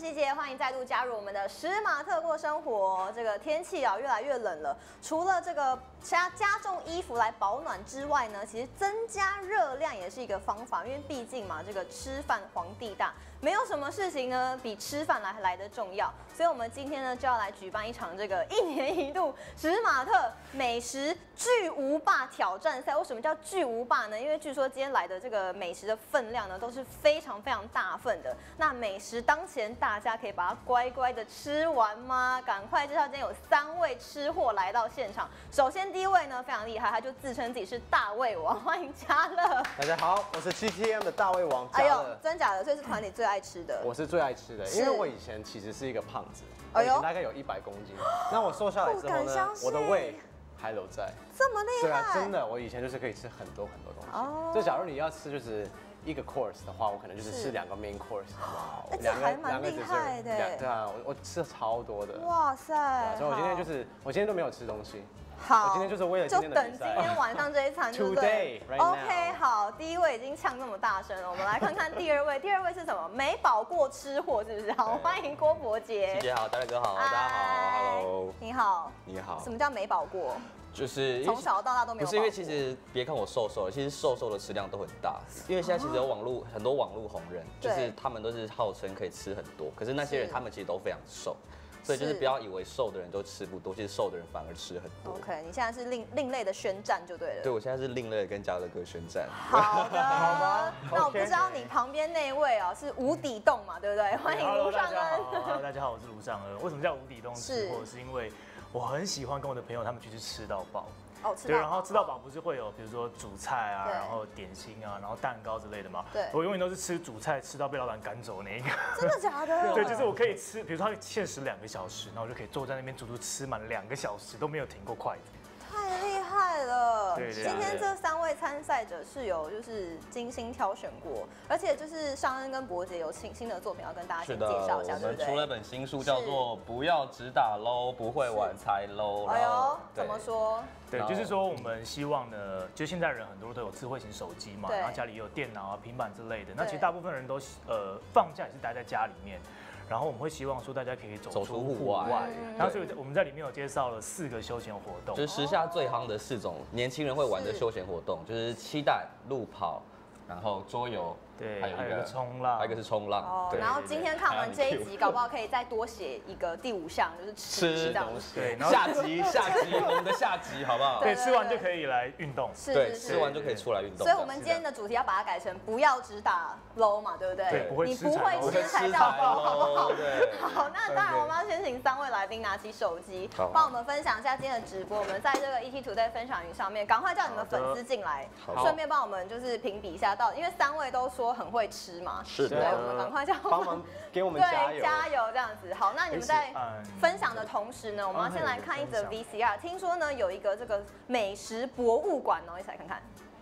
希杰，欢迎再度加入我们的史马特过生活。这个天气啊越来越冷了，除了这个加重衣服来保暖之外呢，其实增加热量也是一个方法，因为毕竟嘛，这个吃饭皇帝大，没有什么事情呢比吃饭来得重要。所以我们今天呢就要来举办一场这个1年1度史马特美食巨无霸挑战赛。为什么叫巨无霸呢？因为据说今天来的这个美食的分量呢都是非常大份的。那美食当前，大家可以把它乖乖的吃完吗？赶快介绍，今天有3位吃货来到现场。首先第一位呢非常厉害，他就自称自己是大胃王，欢迎嘉乐。 大家好，我是 GTM 的大胃王嘉乐。 哎呦，真假的？所以是团里最爱吃的。 我是最爱吃的，因为我以前其实是一个胖子，我哎呦以前大概有100公斤。那我瘦下来之后呢，我的胃还留在。 这么厉害？ 对啊，真的，我以前就是可以吃很多东西。哦。就假如你要吃就是1个 course 的话，我可能就是吃2个 main course。哇， 这还蛮厉害的。 对啊，我吃了超多的。 哇塞！ 所以我今天都没有吃东西。 好， 我今天就是为了今天的比赛， 就等今天晚上这一餐，对不对 ？OK， 好，第一位已经呛这么大声了，我们来看看第2位。第2位是什么？没饱过吃货是不是？好，欢迎郭伯杰。 希杰好，大哥好，大家好 ，Hello。 你好。 你好。 什么叫没饱过？ 就是从小到大都没有。 不是因为其实别看我瘦瘦的，其实瘦的食量都很大。因为现在其实有很多网络红人，就是他们都是号称可以吃很多，可是那些人他们其实都非常瘦。所以就是不要以为瘦的人都吃不多，其实瘦的人反而吃很多。 OK， 你现在是另类的宣战就对了。 对，我现在是另类的跟嘉乐哥宣战。 好的，好的。那我不知道你旁边那位啊是无底洞嘛，对不对？欢迎卢尚恩。 Hello， 大家好，我是卢尚恩。为什么叫无底洞吃货？是因为我很喜欢跟我的朋友他们去吃到饱。对，然后吃到饱不是会有比如说主菜啊，然后点心啊，然后蛋糕之类的吗？对，我永远都是吃主菜，吃到被老板赶走那一个。 真的假的？ 对，就是我可以吃，比如说他限时2个小时，然后我就可以坐在那边足足吃满2个小时都没有停过筷子。 太厉害了！ 对， 今天这3位参赛者是有就是精心挑选过，而且就是尚恩跟伯杰有新的作品要跟大家先介绍一下，对不对？ 我们出了一本新书，叫做《不要只打 low， 不会玩才 low》。 哎呦，怎么说？ 对，就是说我们希望呢，就现在人很多都有智慧型手机嘛，然后家里也有电脑啊、平板之类的。那其实大部分人都放假也是待在家里面。然后我们会希望说大家可以走出户外，然后所以我们在里面有介绍了4个休闲活动， 就是时下最夯的4种年轻人会玩的休闲活动，就是骑蛋、路跑，然后桌游。 对，还有一个冲浪， 还有一个是冲浪。 哦，然后今天看完这一集，搞不好可以再多写一个第5项，就是吃东西。 对，下集，我们的下集好不好？ 对，吃完就可以来运动。 对，吃完就可以出来运动。 所以我们今天的主题要把它改成不要只打 low 嘛，对不对？ 对， 你不会吃才叫 low， 好不好？ 对。 好，那当然我们要先请3位来宾拿起手机，帮我们分享一下今天的直播。我们在这个 ETtoday 分享云上面，赶快叫你们粉丝进来，顺便帮我们就是评比一下因为3位都说很会吃。 是的， 对，我们赶快叫帮忙给我们加油， 加油这样子。好，那你们在分享的同时呢，我们要先来看一则 VCR。听说呢有一个这个美食博物馆哦，一起来看看。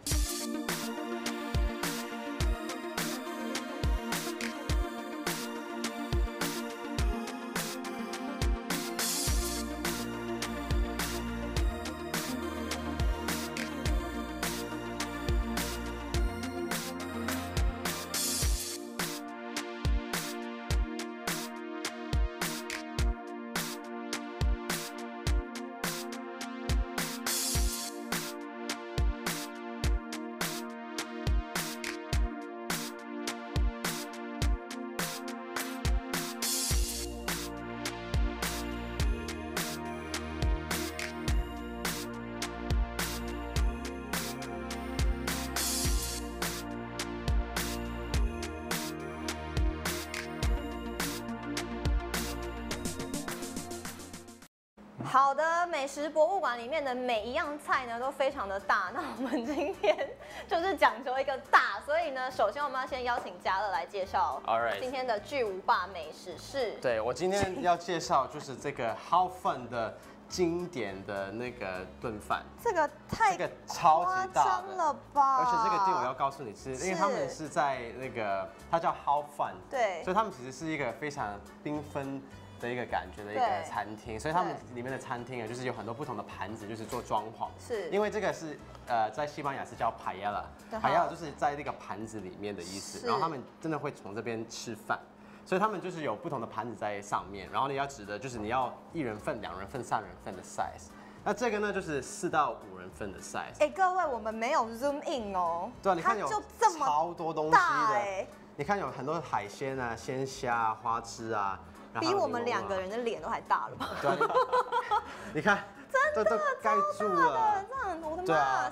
好的，美食博物馆里面的每一样菜呢都非常的大。那我们今天就是讲究一个大，所以呢，首先我们要先邀请嘉乐来介绍今天的巨无霸美食是。 对，我今天要介绍就是这个 Hao Fun 的经典的那个炖饭。这个超级大了吧！而且这个店我要告诉你是，因为他们是在那个它叫 Hao Fun， 对，所以他们其实是一个非常缤纷的一个感觉的一个餐厅，所以他们里面的餐厅啊，就是有很多不同的盘子，就是做装潢。是，因为这个是在西班牙是叫 paella， paella 就是在那个盘子里面的意思。然后他们真的会从这边吃饭， 所以他们就是有不同的盘子在上面，然后你要指的就是你要1人份、2人份、3人份的 size。那这个呢就是4到5人份的 size。 哎，各位，我们没有 zoom in 哦。 对啊，你看有超多东西的。你看有很多海鲜啊、鲜虾啊、花枝啊， 比我们2个人的脸都还大了吧？ 对啊，你看， 真的盖住了， 这样我的妈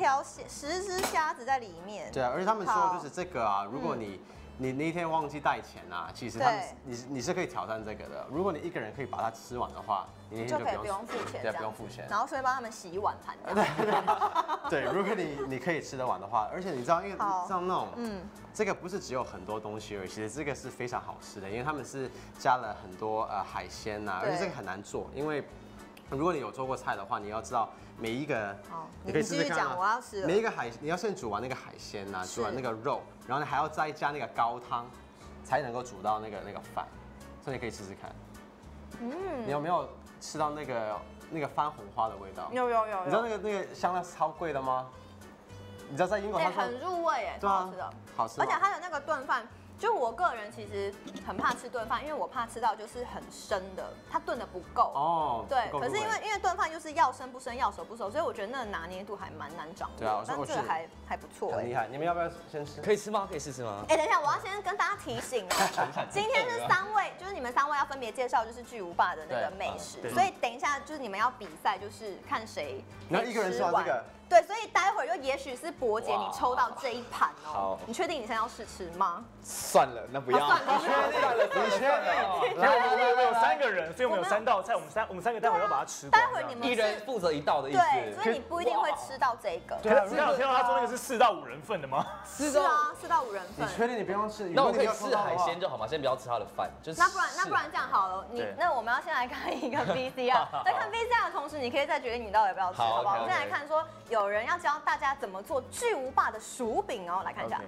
，10只虾子在里面。 对啊，而且他们说就是这个啊，如果你那一天忘记带钱啊，其实他们你是可以挑战这个的。如果你1个人可以把它吃完的话，你那天就不用付钱，对，不用付钱。 然后顺便帮他们洗碗盘。 对，如果你可以吃得完的话，而且你知道，因为像那种这个不是只有很多东西而已，其实这个是非常好吃的，因为他们是加了很多海鲜呐，而且这个很难做，因为如果你有做过菜的话，你要知道每一个，你可以试试看啊。 我要吃了。 每一个你要先煮完那个海鲜呐，煮完那个肉，然后你还要再加那个高汤，才能够煮到那个饭，所以你可以试试看。你有没有吃到那个番红花的味道？ 有。 你知道那个香料超贵的吗？你知道在英国它很入味哎， 对啊， 好吃的， 好吃。 而且它的那个炖饭。就我个人其实很怕吃炖饭，因为我怕吃到就是很生的，它炖的不够。哦。对，可是因为炖饭就是要生不生，要熟不熟，所以我觉得那个拿捏度还蛮难掌握。 对啊， 但这个还不错。 很厉害，你们要不要先吃？ 可以吃吗？可以试试吗？ 哎，等一下，我要先跟大家提醒哦，今天是3位，就是你们3位要分别介绍就是巨无霸的那个美食，所以等一下就是你们要比赛，就是看谁。 然后1个人吃完这个。 对，所以待会儿就也许是伯姐你抽到这一盘哦。好，你确定你现在要试吃吗？ 算了，那不要。 算了， 你确定？ 我们有3个人，所以我们有3道菜，我们3个待会要把它吃光。 待会儿你们 1人负责1道的意思。 对，所以你不一定会吃到这个。 对啊，听到他说那个是4到5人份的吗？ 是啊，4到5人份。 你确定你不用吃？ 那我可以吃海鲜就好吗？先不要吃他的饭，就是。 那不然这样好了，那我们要先来看一个 VCR， 在看 VCR 的同时，你可以再决定你到底要不要吃，好不好？我们先来看说有人要教大家怎么做巨无霸的薯饼哦，来看一下。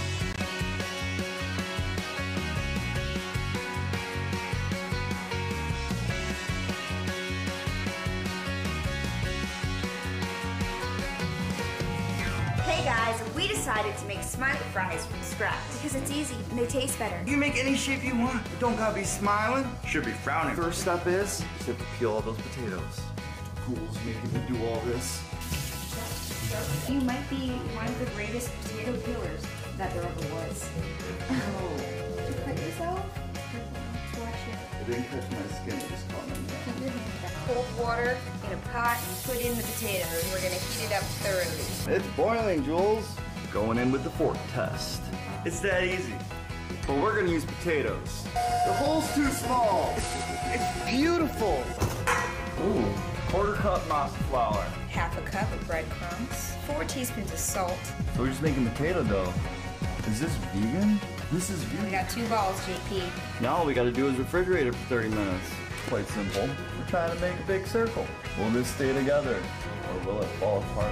Hey guys, we decided to make smiley fries from scratch because it's easy and they taste better. You can make any shape you want, but don't gotta be smiling. Should be frowning. First step is you have to peel all those potatoes. Ghouls making me do all this. You might be one of the greatest potato peelers that there ever was. Oh. Did you cut yourself? Watch it. I didn't catch my skin, I just caught my neck. Keep your hand down. Cold water in a pot and put in the potatoes. We're gonna heat it up thoroughly. It's boiling, Jules. Going in with the fork test. It's that easy. But we're gonna use potatoes. The hole's too small. It's beautiful. Ooh, 1/4 cup masa flour. 1/2 cup of breadcrumbs. 4 teaspoons of salt. So we're just making potato dough. Is this vegan? This is vegan. We got 2 balls, JP. Now all we gotta do is refrigerate it for 30 minutes. Quite simple. We're trying to make a big circle. Will this stay together or will it fall apart?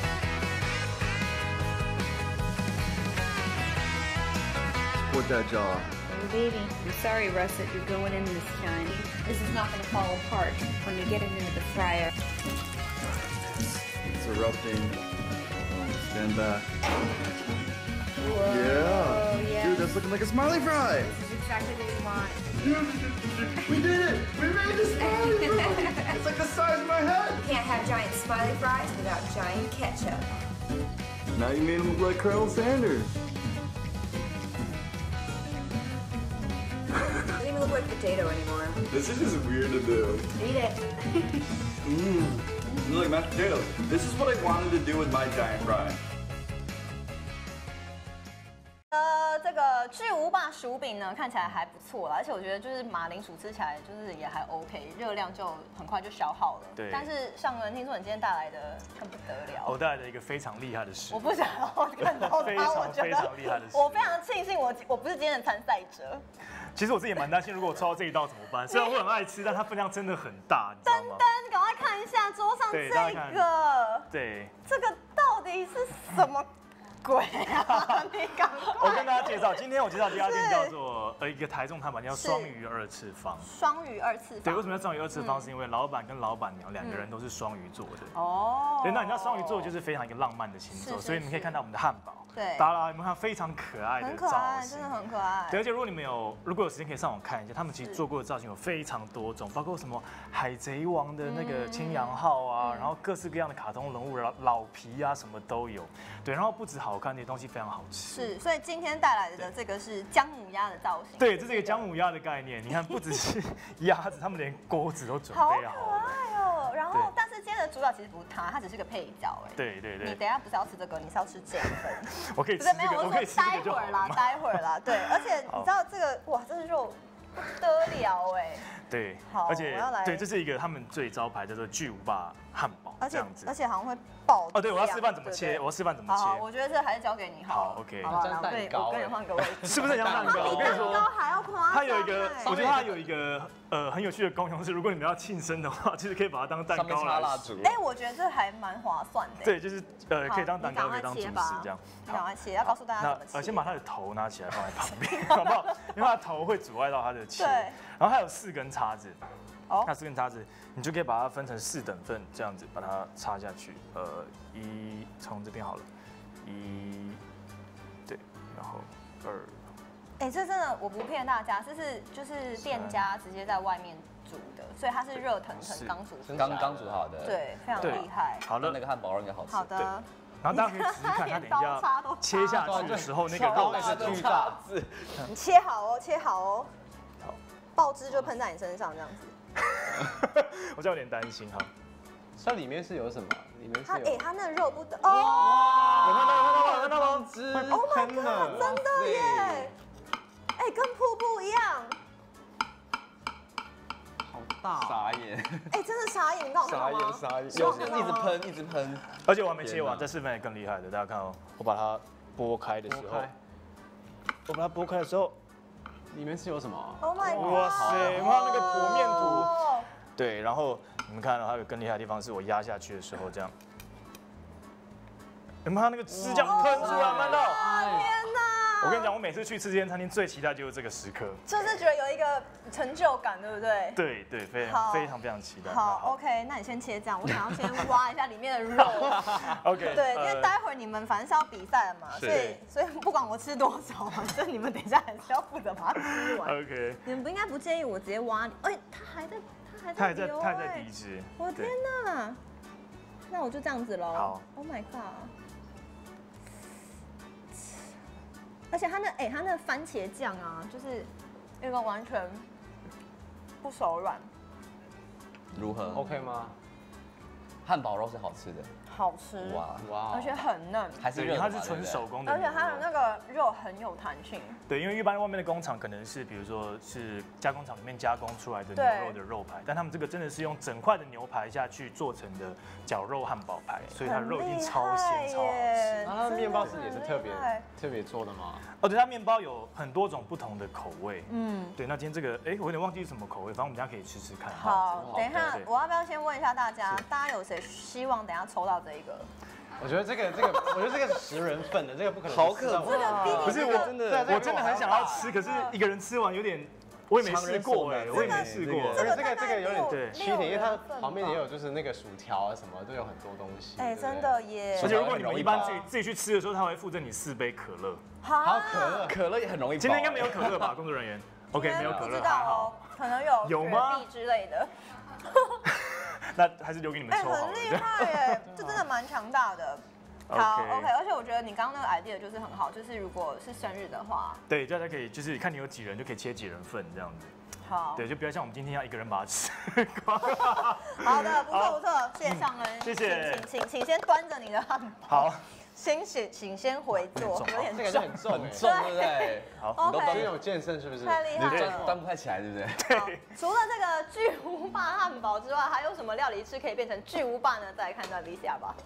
Support that jaw. Oh baby, I'm sorry Russ that you're going in this time. This is not gonna fall apart when we get it into the fryer. It's erupting. Stand back. Whoa, yeah. Dude, that's looking like a smiley fry. This is exactly what we want. Dude, we did it! We made the smiley fry! It's like the size of my head! You can't have giant smiley fries without giant ketchup. Now you made him look like Colonel Sanders. Doesn't even look like potato anymore. This is just weird to do. Eat it. You look like mashed potatoes. This is what I wanted to do with my giant fry. 这个巨无霸薯饼呢，看起来还不错啦，而且我觉得就是马铃薯吃起来就是也还 OK， 热量就很快就消耗了。 对。 但是尚恩，听说你今天带来的很不得了。 我带来的一个非常厉害的食物。 我不想要看到它，我觉得非常厉害的食物。 我非常庆幸我不是今天的参赛者。 其实我自己也蛮担心，如果我抽到这一道怎么办？虽然我很爱吃，但它分量真的很大，你知道吗？ 丹，赶快看一下桌上这个。 对。 这个到底是什么？ 鬼啊？你赶快！ 我跟大家介绍，今天我介绍这家店叫做一个台中摊板，叫双鱼二次方。 双鱼二次方。 对，为什么要双鱼二次方？是因为老板跟老板娘两个人都是双鱼座的。 哦。 对，那你知道双鱼座就是非常一个浪漫的星座，所以你们可以看到我们的汉堡。 对， 大家有没有看非常可爱的造型？ 真的很可爱。 对，而且如果你们如果有时间可以上网看一下，他们其实做过的造型有非常多种，包括什么海贼王的那个青阳号啊，然后各式各样的卡通人物老皮啊，什么都有。对，然后不止好看，那些东西非常好吃。 是，所以今天带来的这个是姜母鸭的造型。 对，这是一个姜母鸭的概念。你看，不只是鸭子，他们连锅子都准备好了。 好可爱哦。然后，但是今天的主角其实不是它只是个配角哎。 对对对。 你等一下不是要吃这个，你是要吃这一份。 我可以吃这个，我可以吃这个就好了。 待会儿啦，对，而且你知道这个哇，这个肉不得了哎。 对，而且对，这是一个他们最招牌叫做巨无霸汉堡，这样子， 而且好像会爆。 哦，对，我要示范怎么切，我要示范怎么切。 好，我觉得这还是交给你好。 好 ，OK。 像蛋糕， 我跟你换个位置。 是不是很像蛋糕？我跟你说， 还要夸张。 它有一个，我觉得它有一个很有趣的功用是，如果你们要庆生的话，其实可以把它当蛋糕来吃。 哎，我觉得这还蛮划算的。 对，就是可以当蛋糕，可以当主食这样。 你赶快切，要告诉大家怎么切。 先把它的头拿起来放在旁边，好不好？因为它的头会阻碍到它的切。对。然后它有4根叉子。那4根叉子，你就可以把它分成4等份，这样子把它插下去。从这边好了，1，对，然后2。 哎，这真的我不骗大家，这是就是店家直接在外面煮的，所以它是热腾腾刚煮好的， 对，非常厉害。 好的，那个汉堡肉应该好吃。 好的。 然后大家可以仔细看，它等一下切下去的时候，那个肉是巨大字。 你切好哦，切好哦。好，爆汁就喷在你身上这样子。 我就有点担心哈。 它里面是有什么？里面是有它那肉不得哦，有看到汁 ，Oh my god， 真的耶！哎，跟瀑布一样。 好大， 傻眼！ 哎，真的傻眼，你看我看吗？ 傻眼，一直喷。 而且我还没切完，再示范也更厉害的，大家看哦，我把它剥开的时候， 里面是有什么 ？Oh my god！ 哇塞，有没有那个剖面图？对，然后你们看到它有更厉害的地方，是我压下去的时候这样，有没有它那个汁这样喷出来？看到？ 天哪！ 我跟你讲，我每次去吃这间餐厅最期待就是这个时刻， 就是觉得有一个成就感，对不对？ 对对，非常期待。 好 ，OK， 那你先切这样，我想要先挖一下里面的肉。 OK。 对，因为待会儿你们反正是要比赛了嘛，所以不管我吃多少，反正你们等一下还是要负责把它吃完。 OK。 你们不应该不介意我直接挖？哎，它还在滴汁。 我的天哪！那我就这样子喽。 好。 Oh my god！而且它那番茄酱啊，就是一个完全不手软。 如何 ？OK 吗？ 汉堡肉是好吃的。 好吃哇，而且很嫩， 还是它是纯手工的， 而且它的那个肉很有弹性。 对，因为一般外面的工厂可能是比如说是加工厂里面加工出来的牛肉的肉排，但他们这个真的是用整块的牛排下去做成的绞肉汉堡排，所以它肉一定超鲜超好吃。 然后它面包是也是特别做的吗？ 哦，对，它面包有很多种不同的口味。对，那今天这个我有点忘记是什么口味，反正我们等下可以吃吃看。 好，等一下我要不要先问一下大家，大家有谁希望等一下抽到这一个？ 我觉得这个，我觉得这个10人份的，这个不可能。 好可怕！ 不是我真的很想要吃，可是一个人吃完有点，我也没试过我也没试过。 而且这个有点欺骗，因为它旁边也有就是那个薯条啊什么，都有很多东西。 哎，真的耶！ 而且如果你们一般自己去吃的时候，他会附赠你4杯可乐。 好， 可乐也很容易。 今天应该没有可乐吧，工作人员 ？OK， 没有可乐， 不知道哦，可能有吗之类的。 那还是留给你们抽好了。 很厉害耶，这真的蛮强大的。好 ，OK， 而且我觉得你刚刚那个 idea 就是很好，就是如果是生日的话， 对，大家可以就是看你有几人就可以切几人份这样子。 好， 对，就不要像我们今天要一个人把它吃光。 好的，不错，谢谢尚恩， 谢谢， 请先端着你的汉堡。 好。 请先回座，有点这个就很重， 对不对？ 好， 你都有健身是不是？ 太厉害了， 端不太起来，对不对？ 对。除了这个巨无霸汉堡之外，还有什么料理是可以变成巨无霸呢？再来看段 VCR 吧。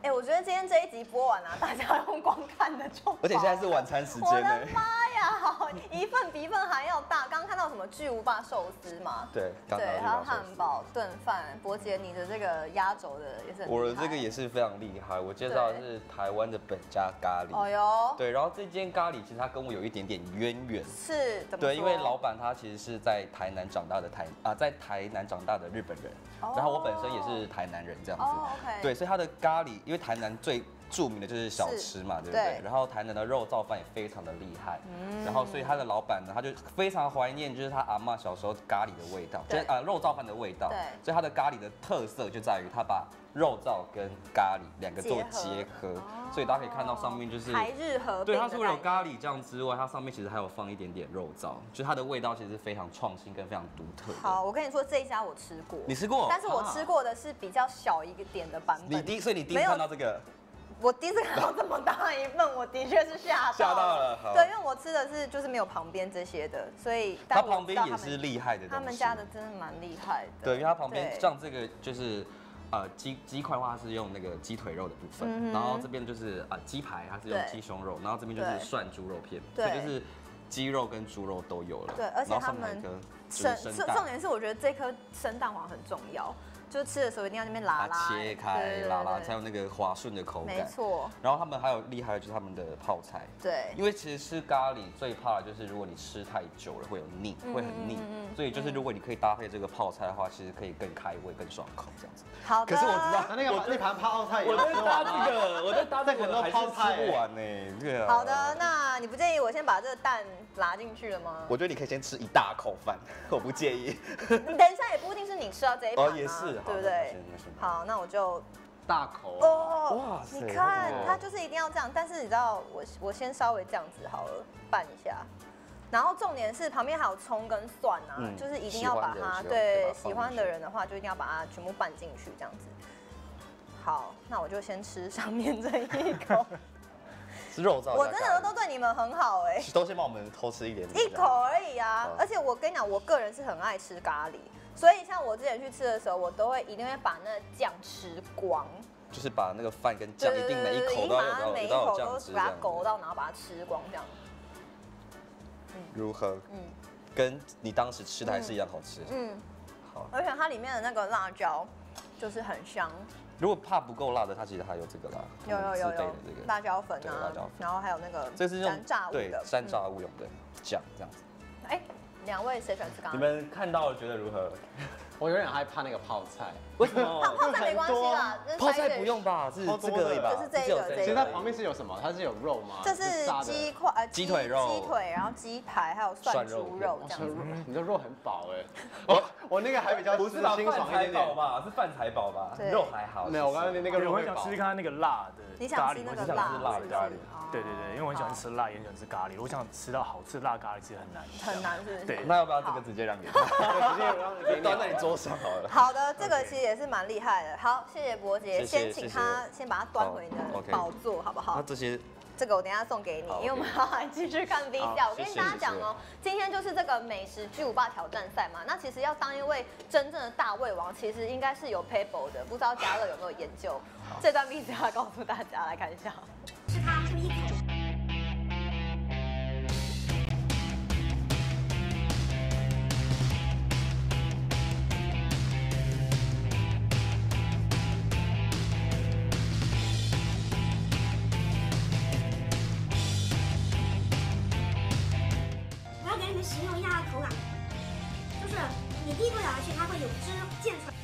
我觉得今天这一集播完啊，大家用光看的就好。 而且现在是晚餐时间我的妈呀，好，一份比一份还要大。刚刚看到什么巨无霸寿司吗？ 对， 对，还有汉堡、炖饭。伯杰，你的这个压轴的也是很厉害。 我的这个也是非常厉害，我介绍的是台湾的本家咖喱。 哦哟。对， 然后这间咖喱其实它跟我有一点点渊源。 是，怎么说？ 对，因为老板他其实是在台南长大的在台南长大的日本人，然后我本身也是台南人这样子。 OK。 对，所以他的咖喱，因为台南最著名的就是小吃嘛，对不对？然后台南的肉燥饭也非常的厉害，然后所以他的老板呢，他就非常怀念就是他阿嬷小时候咖喱的味道，就是肉燥饭的味道。所以他的咖喱的特色就在于他把肉燥跟咖喱两个做结合，所以大家可以看到上面就是台日合并。 对，它除了有咖喱酱之外，它上面其实还有放一点点肉燥，就它的味道其实非常创新跟非常独特。 好，我跟你说这一家我吃过， 你吃过？ 但是我吃过的是比较小一点的版本。 所以你第一次看到这个？ 我第一次看到这么大一份，我的确是吓到了。对，因为我吃的是就是没有旁边这些的，所以它旁边也是厉害的东西。 他们家的真的蛮厉害的。 对，因为它旁边像这个就是鸡块的话是用那个鸡腿肉的部分，然后这边就是鸡排它是用鸡胸肉，然后这边就是涮猪肉片，所以就是鸡肉跟猪肉都有了。 对，而且他们重点是我觉得这颗生蛋黄很重要。就吃的时候一定要那边拉切开拉才有那个滑顺的口感。 没错。 然后他们还有厉害的就是他们的泡菜。 对。 因为其实吃咖喱最怕的就是如果你吃太久了会有腻，会很腻。所以就是如果你可以搭配这个泡菜的话，其实可以更开胃、更爽口这样子。 好的。 可是我知道那盘泡菜， 我在搭这个，我在搭这个还是吃不完呢。对啊。 好的，那你不介意我先把这个蛋拉进去了吗？ 我觉得你可以先吃一大口饭，我不介意。 你等一下也不一定是你吃到这一盘啊， 也是， 对不对？好，那我就大口哦。哇塞！你看，它就是一定要这样，但是你知道，我先稍微这样子好了，拌一下。然后重点是旁边还有葱跟蒜啊，就是一定要把它喜欢的人的话，就一定要把它全部拌进去这样子。好，那我就先吃上面这一口。 是肉燥， 我真的都对你们很好哎， 都先帮我们偷吃一点， 一口而已啊。而且我跟你讲，我个人是很爱吃咖喱，所以像我之前去吃的时候，我一定会把那酱吃光， 就是把那个饭跟酱一定每一口都要有， 每一口都把它勾到，然后把它吃光这样。 如何？跟你当时吃的还是一样好吃。好。 而且它里面的那个辣椒就是很香。 如果怕不够辣的，它其实还有这个啦， 有辣椒粉啊，然后还有那个山炸物的山炸物用的酱这样子。 哎，两位谁喜欢吃咖喱？ 你们看到了觉得如何？ 我有点害怕那个泡菜， 为什么？ 泡菜没关系啦， 泡菜不用吧？是这个而已吧？ 就是这个。 其实它旁边是有什么？它是有肉吗？ 这是鸡块、 鸡腿肉、 鸡腿，然后鸡排，还有涮猪肉这样子。 你的肉很饱哎，我那个还比较不是清爽一点点吧？是饭才饱吧？肉还好。 没有，我刚刚那个肉我很想吃吃看那个辣的咖喱， 我想吃辣的咖喱。对，因为我很喜欢吃辣，也很喜欢吃咖喱。我想吃到好吃的辣咖喱其实很难， 是不是？ 对，那要不要这个直接让你？直接让你端在你桌上好了。 好的，这个其实也是蛮厉害的。好，谢谢伯杰，先请他先把它端回你的宝座，好不好？ 那这个我等一下送给你，因为我们要来继续看 VCR。我跟大家讲哦，今天就是这个美食巨无霸挑战赛嘛。那其实要当一位真正的大胃王，其实应该是有 paper 的，不知道嘉乐有没有研究？这段 VCR 告诉大家，来看一下。 是他这么一口。形容一下它的口感，就是你第一口咬下去，它会有汁溅出来。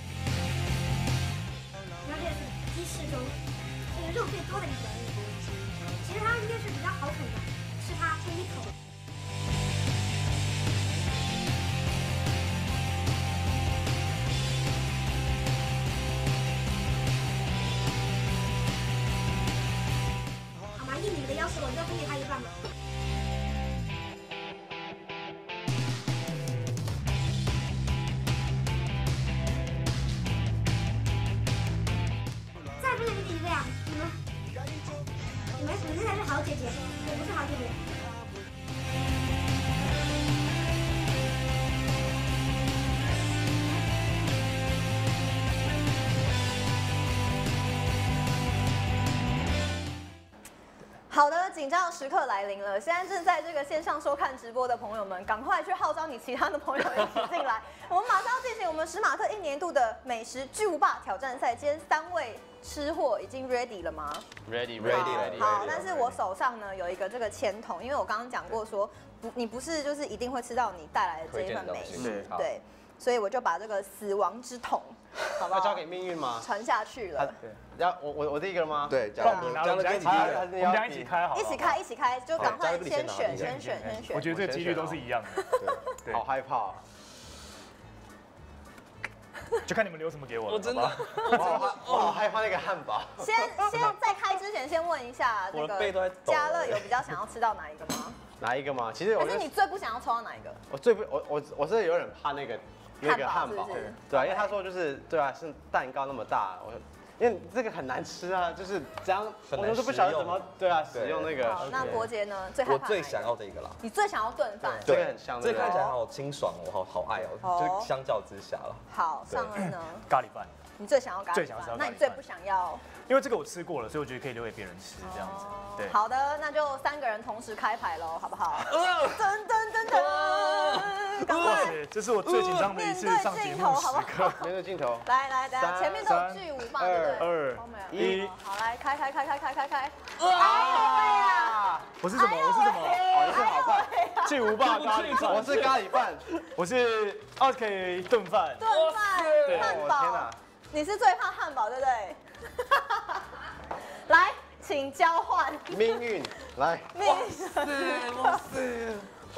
然后这是鸡翅中这个肉最多的一个，其实它应该是比较好啃的，吃它这一口。好吗？应你们的要求，我就分给他一半吧。你才是好姐姐，我不是好姐姐。 好的，紧张的时刻来临了。现在正在这个线上收看直播的朋友们，赶快去号召你其他的朋友一起进来。我们马上要进行我们史马特1年度的美食巨无霸挑战赛。今天3位吃货已经 ready 了吗 ？Ready。 好，但是我手上呢有一个这个签筒，因为我刚刚讲过说，你不是就是一定会吃到你带来的这一份美食，对，所以我就把这个死亡之桶，好不好？ 要交给命运吗？ 传下去了。 要我第一个了吗？ 对， 我们俩一起开，我们俩一起开好。 一起开，就赶快先选。 我觉得这个几率都是一样的。 对，好害怕。 就看你们留什么给我。 我真的， 我好害怕那个汉堡。 先在开之前，先问一下那个嘉乐有比较想要吃到哪一个吗？ 哪一个吗？其实可是你最不想要抽到哪一个？ 我真的有点怕那个汉堡，对啊，因为他说就是对啊，是蛋糕那么大，因为这个很难吃啊，就是这样，我都不晓得怎么对啊使用那个。 好，那伯杰呢？ 我最想要这个啦。 你最想要炖饭？ 对，很香。 这看起来好清爽，我好爱哦，就是相较之下了。 好，尚恩呢？ 咖喱饭。 你最想要咖喱饭？ 最想吃。 那你最不想要？ 因为这个我吃过了，所以我觉得可以留给别人吃，这样子。对。 好的，那就3个人同时开牌喽，好不好？噔。 哇塞，这是我最紧张的一次上节目时刻。 面对镜头。 来，等下前面都有巨无霸，对不对 ？2、1， 好，来开。 啊！我是什么？ 我是好饭。 巨无霸咖喱饭。 我是咖喱饭。 我是OK炖饭。 汉堡。你是最怕汉堡，对不对？来，请交换。 命运，来。 哇塞！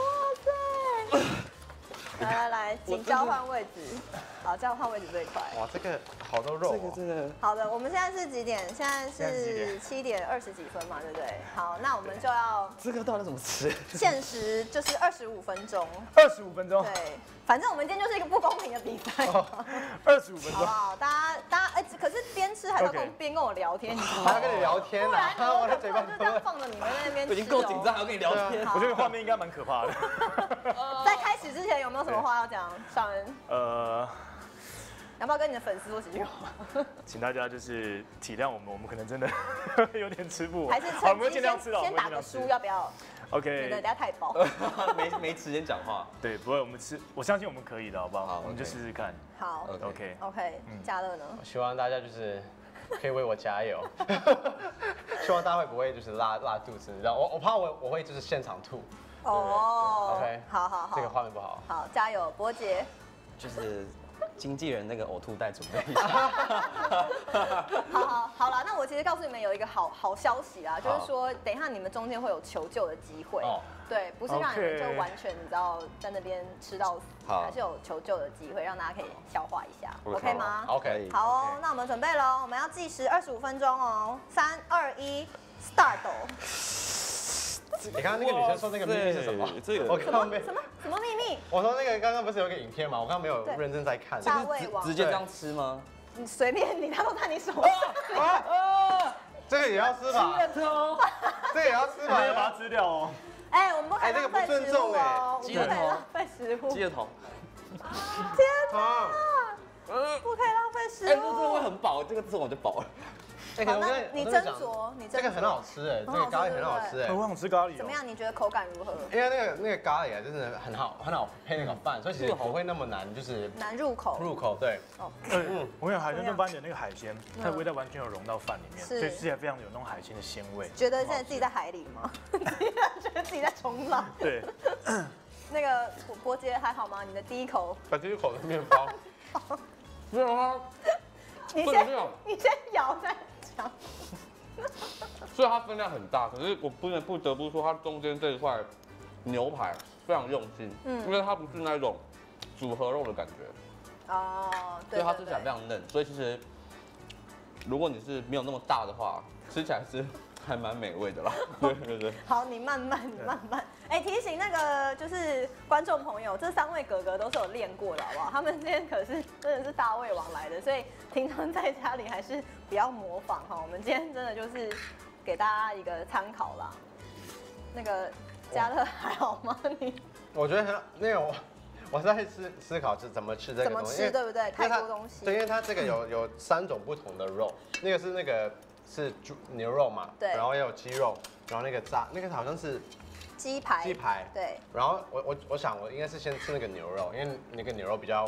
来，请交换位置。好，交换位置最快。 哇，这个好多肉。 这个真的。 好的，我们现在是几点？现在是7点20几分嘛，对不对？好，那我们就要。 这个到底怎么吃？ 限时就是25分钟。 25分钟。 对，反正我们今天就是一个不公平的比赛。 25分钟。 好不好？大家可是边吃还要边跟我聊天，你知道吗？ 还要跟你聊天啊！ 我的嘴巴就这样放着你们在那边吃。 已经够紧张，还要跟你聊天。 我觉得画面应该蛮可怕的。 在开始之前有没有什么话要讲？尚恩。要不要跟你的粉丝说几句话？ 请大家就是体谅我们可能真的有点吃不完。 还是我们尽量吃到。 先打个输，要不要 ？OK。 等下太饱。 没时间讲话。 对，不会，我们吃，我相信我们可以的，好不好？ 好， 我们就试试看。 好 ，OK。 嘉乐呢？ 我希望大家就是可以为我加油。希望大家不会就是拉肚子，你知道，我怕我会就是现场吐。OK。 好。 这个画面不好。 好，加油，伯杰。 就是经纪人那个呕吐袋准备一下。 好了，那我其实告诉你们有一个好消息啦，就是说等一下你们中间会有求救的机会。对，不是让你们就完全你知道在那边吃到死，还是有求救的机会，让大家可以消化一下 ，OK 吗 ？OK。 好哦，那我们准备喽，我们要计时25分钟哦，3、2、1 ，Start。 你刚刚那个女生说那个秘密是什么？ 这个我刚刚没什么秘密？ 我说那个刚刚不是有个影片吗？我刚刚没有认真在看。 大胃王直接这样吃吗？ 你随便你，他都在你手上。 这个也要吃吧？这个也要吃吧？ 要把它吃掉哦。 哎，我们不可以浪费食物哦， 鸡的头， 浪费食物。 鸡的头。 天哪！不可以浪费食物。 哎，这个会很饱，这个吃完就饱了。 好，那你斟酌， 这个很好吃哎，这个咖喱很好吃哎， 我想吃咖喱。 怎么样？你觉得口感如何？ 因为那个咖喱啊，真的很好配那个饭，所以其实不会那么难，就是难入口。 对。 我跟你讲，海鲜炖饭的那个海鲜，它的味道完全有融到饭里面，所以吃起来非常有那种海鲜的鲜味。 觉得现在自己在海里吗？觉得自己在冲浪。 对。 那个伯杰还好吗？你的第一口。 第一口的面包。 没有啊。 你先咬再讲。 所以它分量很大，可是我不得不说，它中间这一块牛排非常用心，因为它不是那种组合肉的感觉。 对。 所以它吃起来非常嫩，所以其实如果你是没有那么大的话，吃起来是还蛮美味的啦。对。 好，你慢慢。哎，提醒那个就是观众朋友，这3位哥哥都是有练过的，好不好？他们今天可是真的是大胃王来的，所以平常在家里还是不要模仿哈。我们今天真的就是给大家一个参考啦。那个嘉乐还好吗？ 我觉得很那个我在思考是怎么吃这个东西， 怎么吃对不对？太多东西。 对，因为它这个有3种不同的肉，那个是那个是牛肉嘛， 对， 然后也有鸡肉，然后那个炸那个好像是鸡排，对。 然后我想我应该是先吃那个牛肉，因为那个牛肉比较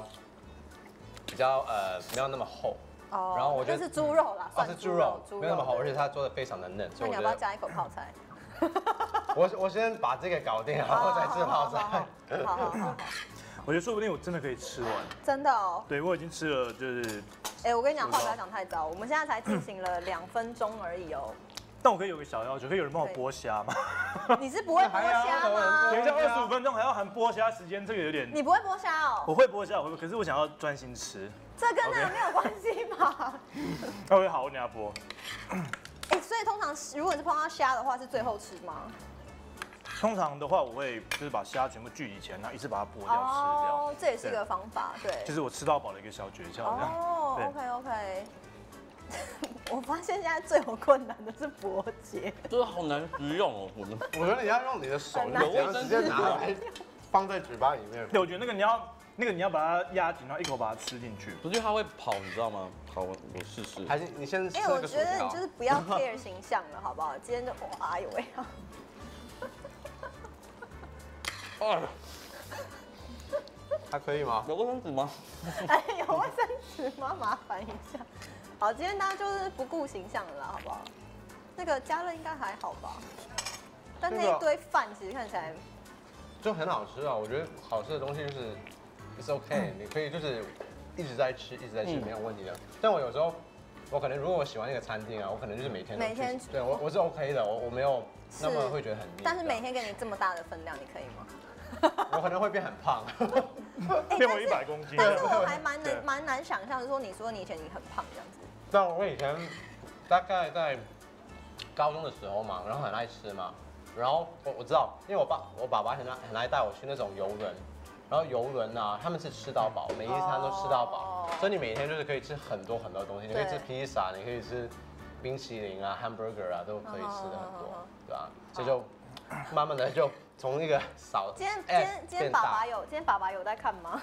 没有那么厚。 哦。 然后我觉得是猪肉啦， 是猪肉，没有那么厚，而且它做的非常的嫩。 那你要不要加一口泡菜？ 我先把这个搞定，然后再吃泡菜。 好。 我觉得说不定我真的可以吃完。 真的哦。 对，我已经吃了，就是。 我跟你讲，话不要讲太早，我们现在才进行了2分钟而已哦。 但我可以有个小要求，可以有人帮我剥虾吗？ 你是不会剥虾吗？ 等一下25分钟还要含剥虾时间，这个有点。 你不会剥虾哦？ 我会剥虾，可是我想要专心吃。 这跟那个没有关系吧 ？OK， 好，我等下剥。 所以通常如果你是碰到虾的话，是最后吃吗？ 通常的话，我会就是把虾全部聚集起来，然后一次把它剥掉吃掉。 哦，这也是一个方法，对。 就是我吃到饱的一个小诀窍。 哦 ，OK。我发现现在最有困难的是伯杰， 真的好难食用哦。 我觉得你要用你的手，你直接拿来放在嘴巴里面。 对，我觉得那个你要把它压紧，然后一口把它吃进去。 不是它会跑，你知道吗？好，我试试。 还是你先吃我觉得你就是不要 care 形象了，好不好？今天就哎呦喂！ 还可以吗？ 有卫生纸吗？ 有卫生纸吗？麻烦一下。好，今天大家就是不顾形象了啦，好不好？那个加热应该还好吧？但那一堆饭其实看起来就很好吃啊！我觉得好吃的东西就是 it's OK， 你可以就是一直在吃，没有问题的。但我有时候，我可能如果我喜欢一个餐厅啊，我可能就是每天对我是 OK 的，我没有那么会觉得很腻。 但是每天给你这么大的分量，你可以吗？ 我可能会变很胖， 变回100公斤。 但是我还蛮难想象，说你以前你很胖这样子。 但我以前大概在高中的时候嘛，然后很爱吃嘛，然后我知道，因为我爸爸很爱带我去那种游轮，然后游轮啊，他们是吃到饱，每一餐都吃到饱，所以你每天就是可以吃很多很多东西，你可以吃披萨，你可以吃冰淇淋啊、hamburger 啊，都可以吃的很多，对吧？所以就慢慢的就从一个少。 今天爸爸有在看吗？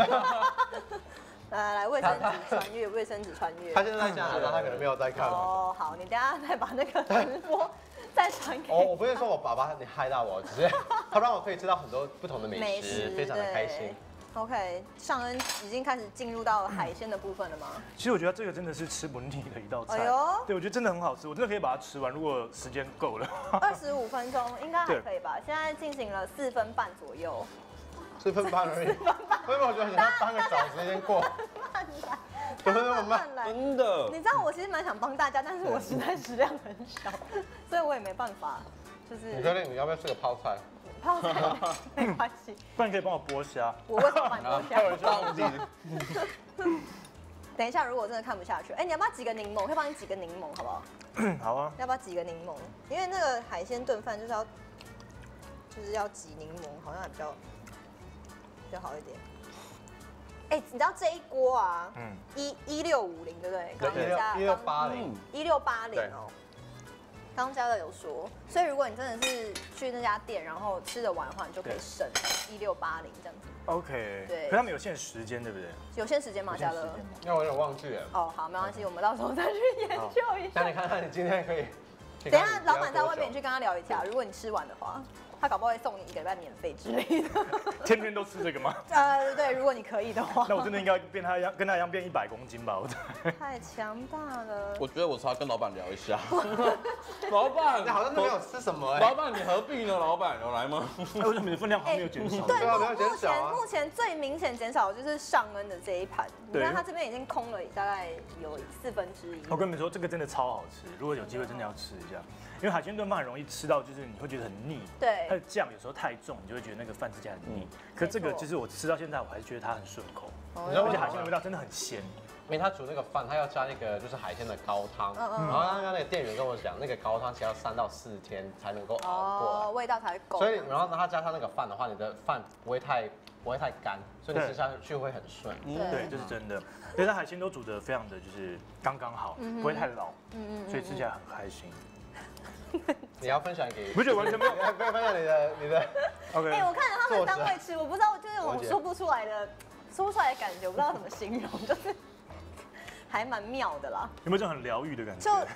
来，卫生纸穿越。 他现在在加拿大，他可能没有在看。 哦，好，你等下再把那个直播再传给。 我不是说我爸爸你害到我，只是他让我可以吃到很多不同的美食，非常的开心。 OK， 尚恩已经开始进入到海鲜的部分了吗？ 其实我觉得这个真的是吃不腻的一道菜。对，我觉得真的很好吃，我真的可以把它吃完，如果时间够了。 25分钟应该还可以吧？现在进行了4分半左右。 4分半而已。为什么我觉得像3个小时先过？怎么那么慢？ 真的。 你知道我其实蛮想帮大家，但是我实在食量很小，所以我也没办法。就是你确定你要不要吃个泡菜？ 泡菜没关系。 不然你可以帮我剥虾。 我为什么帮你剥虾？等一下，如果真的看不下去，你要不要挤个柠檬？我可以帮你挤个柠檬，好不好？ 好啊。 要不要挤个柠檬？因为那个海鲜炖饭就是要挤柠檬，好像还比较好一点。你知道这一锅啊，1650对不对？ 对，1680 哦。刚嘉乐有说，所以如果你真的是去那家店，然后吃得完的话，你就可以省1680这样子。 OK。 对。 可他们有限时间，对不对？ 有限时间吗，嘉乐？ 那我有点忘记了。 哦，好，没关系，我们到时候再去研究一下。 那你看看你今天可以。 等一下，老板在外面，你去跟他聊一下。如果你吃完的话，他搞不好会送你1个礼拜免费之类的。 天天都吃这个吗？ 对，如果你可以的话。 那我真的应该跟他一样变100公斤吧？我太强大了。 我觉得我是要跟老板聊一下。老板， 你好像都没有吃什么老板，你何必呢？老板有来吗？ 为什么你的分量好像没有减少？ 对，目前最明显减少的就是尚恩的这一盘。你看他这边已经空了大概有1/4。 我跟你们说，这个真的超好吃，如果有机会真的要吃一下。因为海鲜炖饭很容易吃到，就是你会觉得很腻。 对。 它的酱有时候太重，你就会觉得那个饭吃起来很腻。可这个就是我吃到现在，我还是觉得它很顺口，而且海鲜的味道真的很鲜。 因为他煮那个饭，他要加那个就是海鲜的高汤，然后刚刚那个店员跟我讲，那个高汤其实要3到4天才能够熬过来， 味道才会够。 所以然后他加上那个饭的话，你的饭不会太干，所以你吃下去会很顺。 对，这是真的。所以它海鲜都煮得非常的就是刚刚好，不会太老，所以吃起来很开心。 你要分享给？ 不是完全没有， 不要分享你的。 OK。我看着他们单位吃，我不知道，就是我说不出来的感觉，我不知道怎么形容，就是还蛮妙的啦。 有没有这种很疗愈的感觉？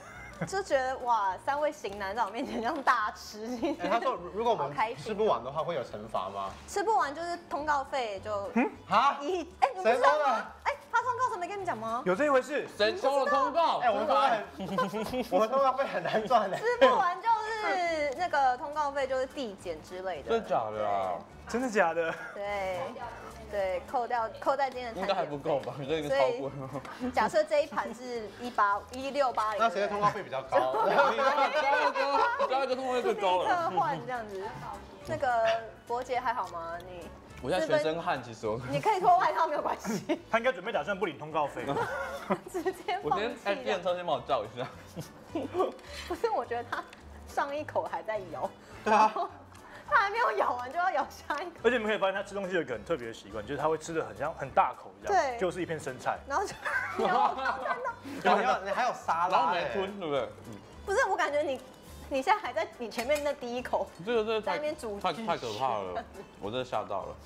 就觉得哇，3位型男在我面前这样大吃。 他说如果我们吃不完的话，会有惩罚吗？ 吃不完就是通告费就啊？ 你不知道吗？发通告什么没跟你讲吗？ 有这一回事？ 谁收了通告？ 我们通告费很难赚的。 吃不完就是那个通告费就是递减之类的。 真的假的啊？ 真的假的？ 对，扣在今天的应该还不够吧？这个超贵。 假设这一盘是1680， 那谁的通告费比较高？ 加一个通告费最高了。 特换这样子。那个伯杰还好吗？ 我现在全身汗，其实你可以脱外套没有关系。 他应该准备打算不领通告费。 直接我先电车先帮我照一下。 不是，我觉得他上一口还在咬。 对啊。 他还没有咬完就要咬下一口， 而且你们可以发现他吃东西有一个很特别的习惯，就是他会吃的很大口这样， 对， 就是一片生菜， 然后就你还有沙拉， 然后没吞，对不对？ 不是，我感觉你现在还在你前面那第一口， 这个在那边煮， 太可怕了，我真的吓到了。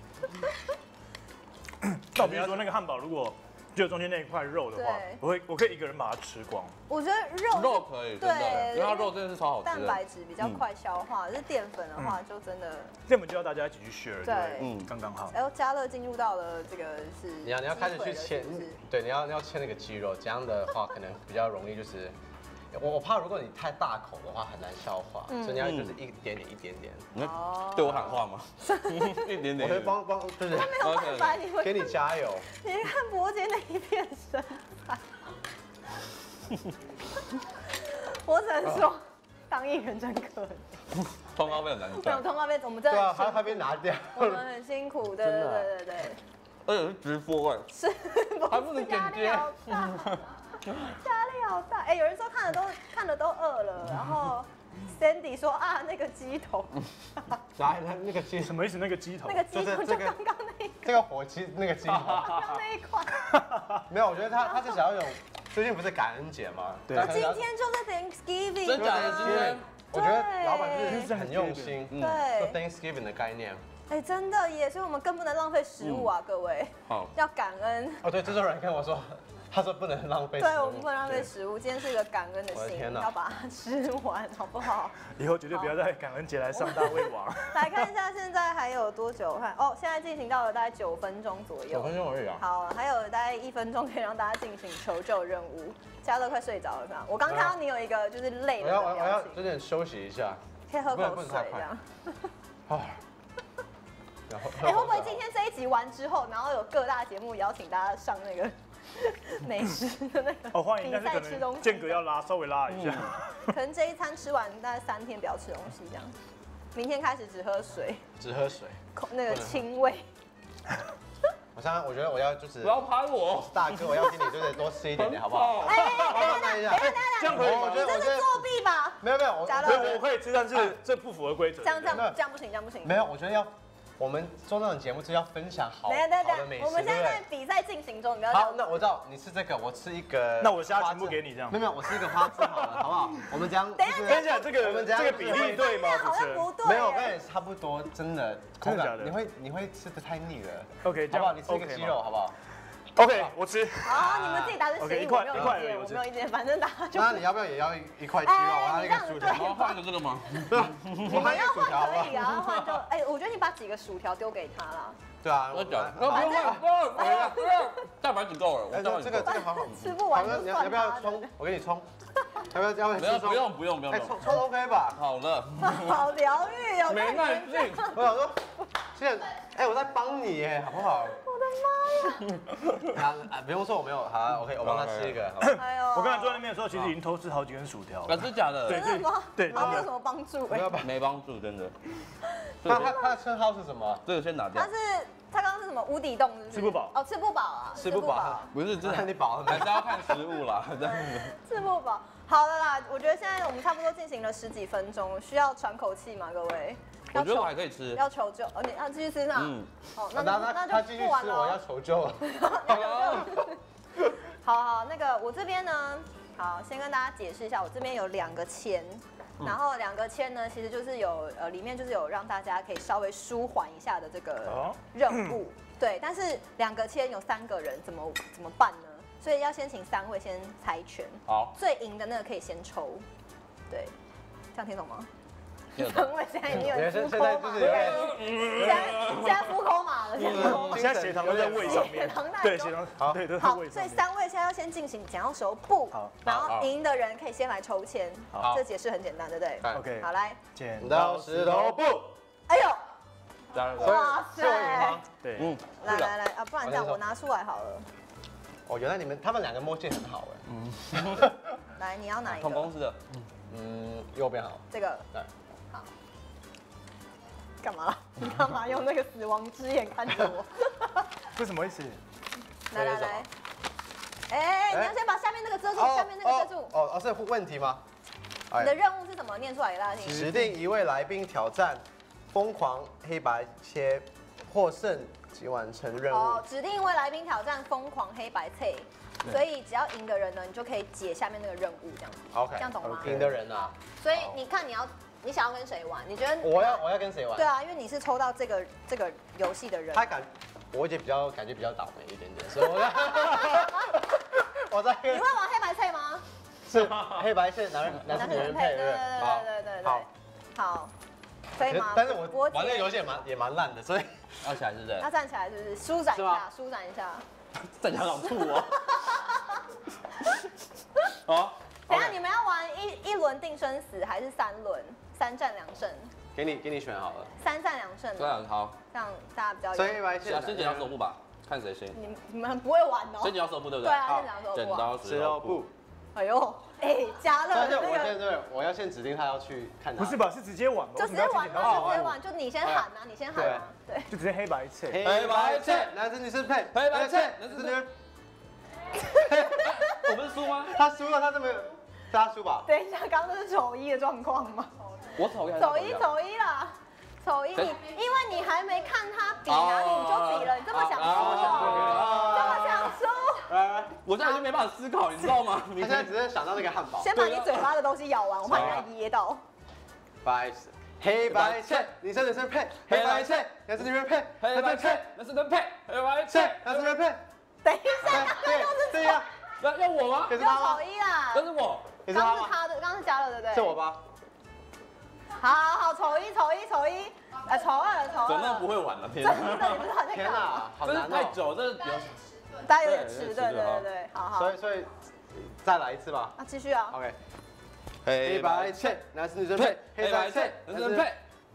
那比如说那个汉堡，如果就中间那一块肉的话，我可以一个人把它吃光。 我觉得肉可以，对，因为它肉真的是超好吃的， 蛋白质比较快消化，是淀粉的话就真的。 淀粉就要大家一起去 share， 对， 刚刚好。 然后嘉乐进入到了这个是， 你要开始去切，对，你要切那个鸡肉，这样的话可能比较容易就是。我怕如果你太大口的话很难消化，所以你要就是一点点。 你对我喊话吗？一点点。 我会帮，就是他没有办法，你会给你加油。 你看伯杰那一片生菜，我只能说，当艺人真可怜。 通告费很难赚。 通告费我们真的对啊，还被拿掉。 我们很辛苦，对。 而且是直播哎， 是， 还不能剪接。 压力好大，有人说看了都饿了，然后 Sandy 说啊那个鸡头， 那个鸡什么意思？那个鸡头？ 那个鸡头就刚刚那一这个火鸡那个鸡头， 刚刚那一块。 没有，我觉得他是想要有，最近不是感恩节吗？ 对，今天就是 Thanksgiving， 真假的？今天我觉得老板是很用心， 对 Thanksgiving 的概念。 真的耶，所以我们更不能浪费食物啊，各位。 好， 要感恩。 哦，对，制作人跟我说。他说不能浪费食物， 对，我们不能浪费食物。今天是一个感恩的心，要把它吃完，好不好？ 以后绝对不要在感恩节来上大胃王。 来看一下现在还有多久？看哦，现在进行到了大概9分钟左右。 9分钟而已啊。 好，还有大概1分钟可以让大家进行求救任务。嘉乐快睡着了是吧？我刚看到你有一个就是累了的表情。 我要有点休息一下， 可以喝口水这样。会不会今天这一集完之后，然后有各大节目邀请大家上那个？美食的那个欢迎，但是可能间隔要稍微拉一下。 可能这一餐吃完大概3天不要吃东西这样，明天开始只喝水，那个清胃。 我觉得我要就是不要拍我， 大哥，我要给你就是多吃一点，好不好？ 等一下， 这样可以？ 我觉得这是作弊吧？ 没有， 我可以吃，但是这不符合规则。 这样不行， 没有，我觉得要。我们做那种节目是要分享好的美食， 我们现在在比赛进行中，你不要。 好，那我知道你吃这个，我吃一个。 那我现在全部给你这样。 没有，我吃一个花枝好了，好不好？我们这样。 等一下，这个比例对吗？ 好像不对。 没有，我跟你差不多，真的。 真的假的？ 你会吃的太腻了。 OK， 好不好？你吃一个鸡肉好不好 ？OK， 我吃。 好，你们自己答成协议，我没有意见，反正大家就。 那你要不要也要一块鸡肉？我要一个薯条。 我要换一个这个吗？ 我们要换可以啊，换就我觉得你把几个薯条丢给他啦。 对啊， 我讲，不用，蛋白质够了。 这个好好吃不完， 要不要冲？我给你冲。要不要？不用。冲 OK 吧？ 好了。 好疗愈哦。 没耐性。 我想说，现在我在帮你耶，好不好？ 我的妈呀！不用说我没有，好 OK， 我帮他吃一个。 哎呦， 我刚才坐在那边的时候，其实已经偷吃好几根薯条了。 真的假的？ 真的吗？ 对， 没有什么帮助。 没帮助，真的。 他的称号是什么？ 这个先拿掉。 他刚刚是什么无底洞？ 吃不饱。 哦，吃不饱啊。 吃不饱。 不是，真的你饱了还是要看食物啦。 吃不饱。好了啦，我觉得现在我们差不多进行了10几分钟，需要喘口气吗，各位？ 我觉得我还可以吃。 要求救，你要继续吃上。好，那他继续吃，我要求救了。 好，那个我这边呢，好，先跟大家解释一下，我这边有2个签，然后2个签呢，其实就是有里面就是有让大家可以稍微舒缓一下的这个任务，对，但是2个签有3个人，怎么办呢？ 所以要先请3位先猜拳。 好， 最赢的那个可以先抽。对，这样听懂吗 ？3 位现在已经有现在就是有点， 现在敷口码了， 现在血糖都在胃上面，对，血糖好，对，都在胃上面。 所以3位现在要先进行讲到手部，然后赢的人可以先来抽签。好，这解释很简单，对不对 ？OK， 好，来， 剪刀石头布。 哎呦， 哇塞， 对， 来啊，不然这样我拿出来好了。 哦，原来他们2个默契很好哎。 来，你要哪一个？ 同公司的， 右边好。 这个。对。好。干嘛了？你干嘛用那个死亡之眼看着我？ 这什么意思？ 来，哎，你要先把下面那个遮住，下面那个遮住。 哦，是问题吗？ 你的任务是什么？念出来给大家听。 指定1位来宾挑战疯狂黑白切，获胜即完成任务。 哦，指定1位来宾挑战疯狂黑白切，所以只要赢的人呢，你就可以解下面那个任务，这样。 OK， 这样懂吗？ 赢的人啊。 所以你看你想要跟谁玩？你觉得？ 我要跟谁玩？ 对啊，因为你是抽到这个游戏的人。 我也感觉比较倒霉一点点，所以我在。 你会玩黑白配吗？ 是黑白线男生女人配， 对。好，可以吗？ 但是我玩这个游戏也蛮烂的，所以要起来是不是？ 要站起来是不是？舒展一下，舒展一下。 站起来好吐哦。 好， 等一下你们要玩一轮定生死还是3轮？3战2胜？ 给你选好了。 3战2胜。 对啊，好。 这样大家比较。 所以黑白线。 先剪刀石头布吧，看谁先。 你们不会玩哦。 先剪刀石头布对不对？ 对啊，先剪刀石头布。 哎呦，加了。 我要先指定他要去看他。 不是吧？是直接玩吗？ 就直接玩啊，直接玩，就你先喊啊，你先喊啊，对。 就直接黑白切。 黑白切，男生女生配。 黑白切， 男生女生。 我不是输吗？ 他输了，他这么他输吧？ 等一下，刚刚这是丑一的状况吗？ 我丑一还是丑一啦。丑一，因为你还没看他比哪里你就比了，你这么想输，这么想输。 我现在已经没办法思考，你知道吗？ 他现在只是想到那个汉堡。 先把你嘴巴的东西咬完，我怕你来噎到。 黑白切，女生配。黑白切，男生女人配。 黑白切，男生配。黑白切， 男生女人配。 等一下， 对呀。 要我吗？ 要丑一啦。 这是我。 刚是他的，刚是嘉乐对不对？ 是我吧？ 好，丑一，丑二。 真的不会玩了，天哪！真的不知道在干嘛。 好难哦。 太久，这大家有点迟，对，好。 所以再来一次吧。 啊，继续啊。 OK。黑白切，男生女生配。黑白切，男生配。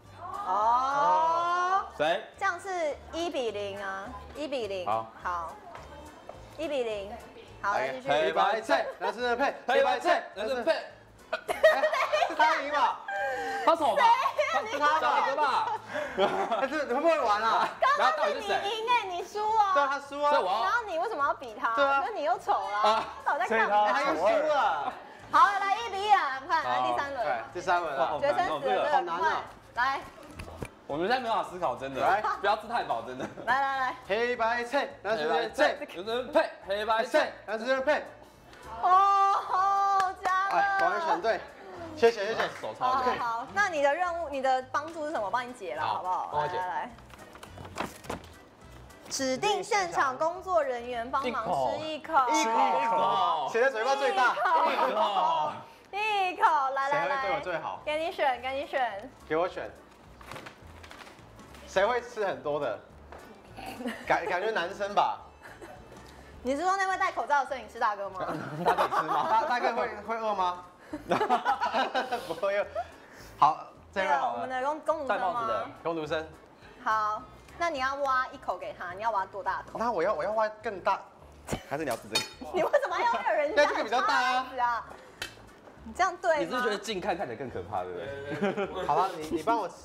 哦。 谁？ 这样是1比0啊，1比0。好。1比0。好，继续。 黑白切，男生女生配。黑白切，男生配。是他赢吧？ 他丑吧？ 是他哥吧？ 但是你会不会玩啊？ 刚刚是你赢哎，你输啊。 对啊，他输啊。 然后你为什么要比他？ 对啊， 那你又丑了。我在看他又输了。 好，来1比1啊，看来第3轮。 第3轮了。 决生死了， 好难啊。 来。 我们现在没办法思考，真的。来，不要吃太饱，真的。 来。 黑白切，男生女生配。黑白切，男生女生配。 哦，加了。 果然选对。谢谢， 手超累。 好，那你的任务，你的帮助是什么？我帮你解了，好不好？ 帮我解。 来。指定现场工作人员帮忙吃一口。 谁的嘴巴最大？ 一口，来。 谁会对我最好？ 给你选。 给我选。谁会吃很多的？感觉男生吧。 你是说那位戴口罩的摄影师大哥吗？ 他可以吃吗？大哥会饿吗？不会。好，这位好了。 我们的工读生吗？ 工读生。 好，那你要挖1口给他，你要挖多大口？ 那我要挖更大，还是你要吃这个？ 你为什么要那个人家？ 那这个比较大啊。 你这样对吗？ 你是觉得近看起来更可怕，对不对？ 好了，你帮我。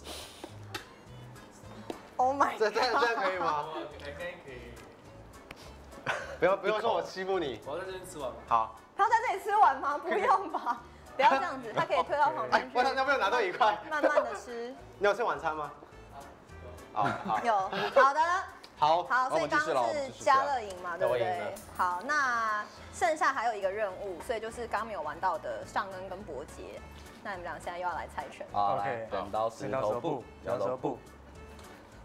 Oh my god！ 这样可以吗？ 可以。 不用说我欺负你。 我要在这边吃完吗？ 好。 他要在这里吃完吗？不用吧。不要这样子，他可以推到旁边去。 要不要拿对1块？ 慢慢的吃。 你有吃晚餐吗？好。 有，好的。 好， 所以刚刚是嘉乐赢嘛，对不对？好，那剩下还有一个任务，所以就是刚没有玩到的尚恩跟伯杰，那你们俩现在又要来猜拳。 OK，剪刀石头布，剪刀石头布。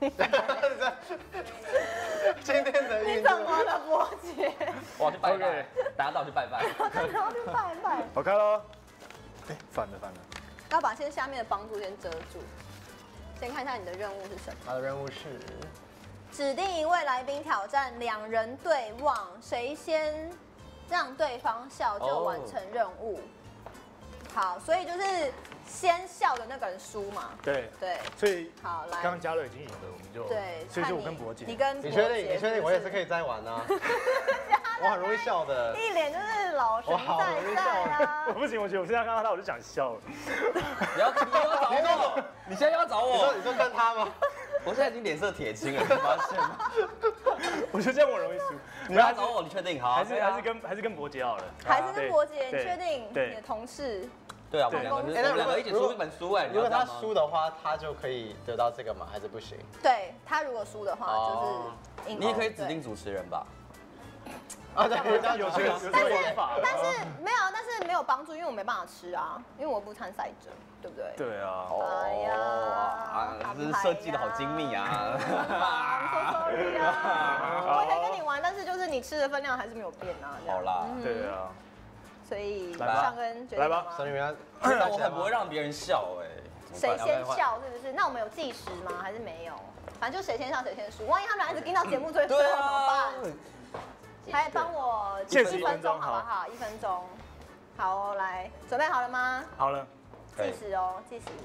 今天的你怎么了，伯杰？ 我要去拜拜，大家都要去拜拜。 然后去拜拜。 好开喽！哎，反了。 要把先下面的帮助先遮住。先看一下你的任务是什么。 他的任务是指定一位来宾挑战2人对望，谁先让对方笑就完成任务。好，所以就是先笑的那个人输嘛。 对，所以好来， 刚刚嘉乐已经赢了，我们就对， 所以就我跟伯杰， 你跟你确定我也是可以再玩啊？我很容易笑的， 一脸就是老神在在啊。 我不行，我觉得我现在看到他我就想笑了。 你要找我，你现在要找我？ 你说跟他吗？ 我现在已经脸色铁青了，你发现吗？ 我觉得这样我容易输。 你要找我，你确定？好， 还是跟伯杰好了。 还是跟伯杰，你确定？你的同事。 对啊，我们两个一起出一本书哎。 如果他输的话，他就可以得到这个吗？还是不行？ 对他如果输的话，就是赢。 你也可以指定主持人吧。 啊，对， 有这个玩法。 但是没有帮助，因为我没办法吃啊，因为我不参赛者，对不对？ 对啊。 哎呀， 这是设计的好精密啊。 sorry 啊，我也可以跟你玩，但是就是你吃的分量还是没有变啊。 好啦， 对啊。 所以上根决定吗？ 所以你们我很不会让别人笑哎。 谁先笑是不是？那我们有计时吗？还是没有？反正就谁先笑谁先输。万一他们俩一直盯到节目最后怎么办？还帮我1分钟好不好？1分钟。好哦，来，准备好了吗？ 好了。 计时哦，计时。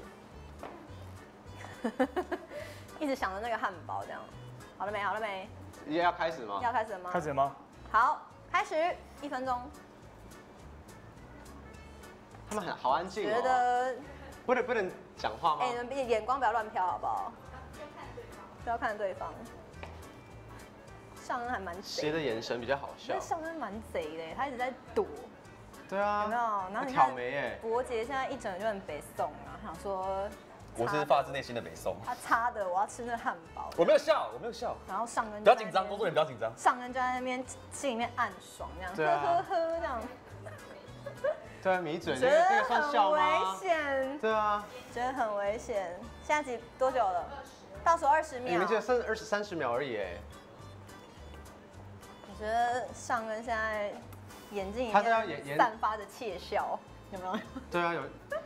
一直想着那个汉堡这样。好了没？好了没？ 要开始吗？ 要开始了吗？ 开始了吗？ 好，开始，1分钟。 他们好安静哦。 觉得不能讲话吗？ 哎，你们眼光不要乱飘好不好？不要看对方。尚恩还蛮贼， 斜的眼神比较好笑。 尚恩蛮贼的，他一直在躲。 对啊。 有没有？然后你挑眉哎。 伯杰现在一整个就很北宋啊，想说。 我是发自内心的北宋。 他擦的，我要吃那汉堡。 我没有笑。然后尚恩不要紧张，工作人员不要紧张。 尚恩就在那边心里面暗爽，这样呵这样。 对啊，抿嘴，这个算笑吗？ 危险。 对啊， 觉得很危险。现在多久了？倒数20秒。 你们就剩30秒而已哎。 我觉得尚恩现在眼睛里面散发着窃笑，有没有？ 对啊，有。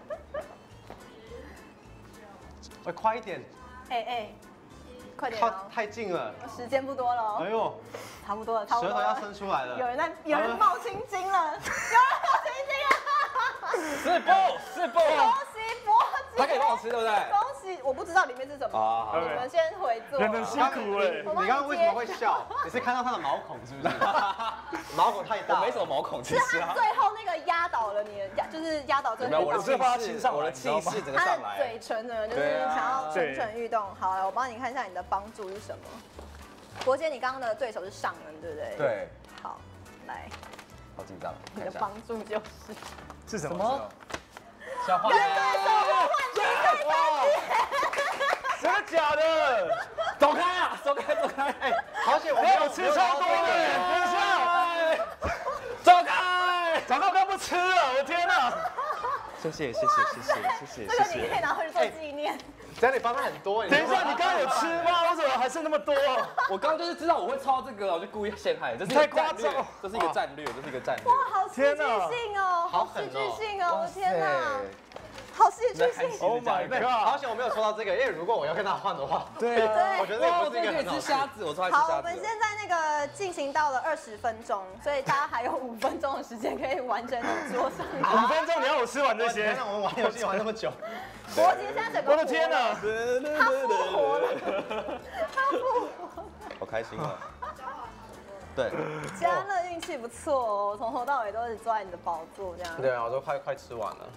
喂，快一点！ 哎，快点！ 靠太近了， 时间不多了。 哎呦， 差不多了， 舌头要伸出来了。 有人冒青筋了，有人冒青筋了。 是不？ 恭喜伯杰， 他可以帮我吃，对不对？ 恭喜，我不知道里面是什么，你们先回座。 很辛苦哎。 你刚刚为什么会笑？你是看到他的毛孔是不是？毛孔太大。 我没什么毛孔，其实。 是他最后那个压倒了你，就是压倒这个。 我的气势整个上来。 嘴唇呢，就是想要蠢蠢欲动。好了，我帮你看一下你的帮助是什么。伯杰，你刚刚的对手是尚恩，对不对？ 对。 好，来。 好紧张。 你的帮助是什么？ 小花。 跟对手换对手。 真的假的？ 走开啊！走开！ 哎，好险我没有吃超多的，等一下。 走开！ 早知道刚不吃了，我天哪！ 谢谢。 这个你可以拿回去做纪念。 这样你帮他很多。 等一下，你刚刚有吃吗？为什么还剩那么多？ 我刚刚就是知道我会抄这个，我就故意陷害。这是太夸张， 这是一个战略。 哇，好戏剧性哦，好戏剧性哦，天哪！好戏剧性 ！Oh my god！ 好险我没有抽到这个，因为如果我要跟他换的话， 对啊， 我觉得我可以吃虾子，我超爱吃虾子。 好，我们现在那个进行到了20分钟，所以大家还有5分钟的时间可以完成你桌上。 5分钟你要我吃完这些？ 天哪，我们玩游戏玩那么久。 伯杰现在整个， 我的天哪， 他复活了，他复活。 好开心啊！对， 嘉乐运气不错哦，从头到尾都是坐在你的宝座这样。 对啊，我都快吃完了。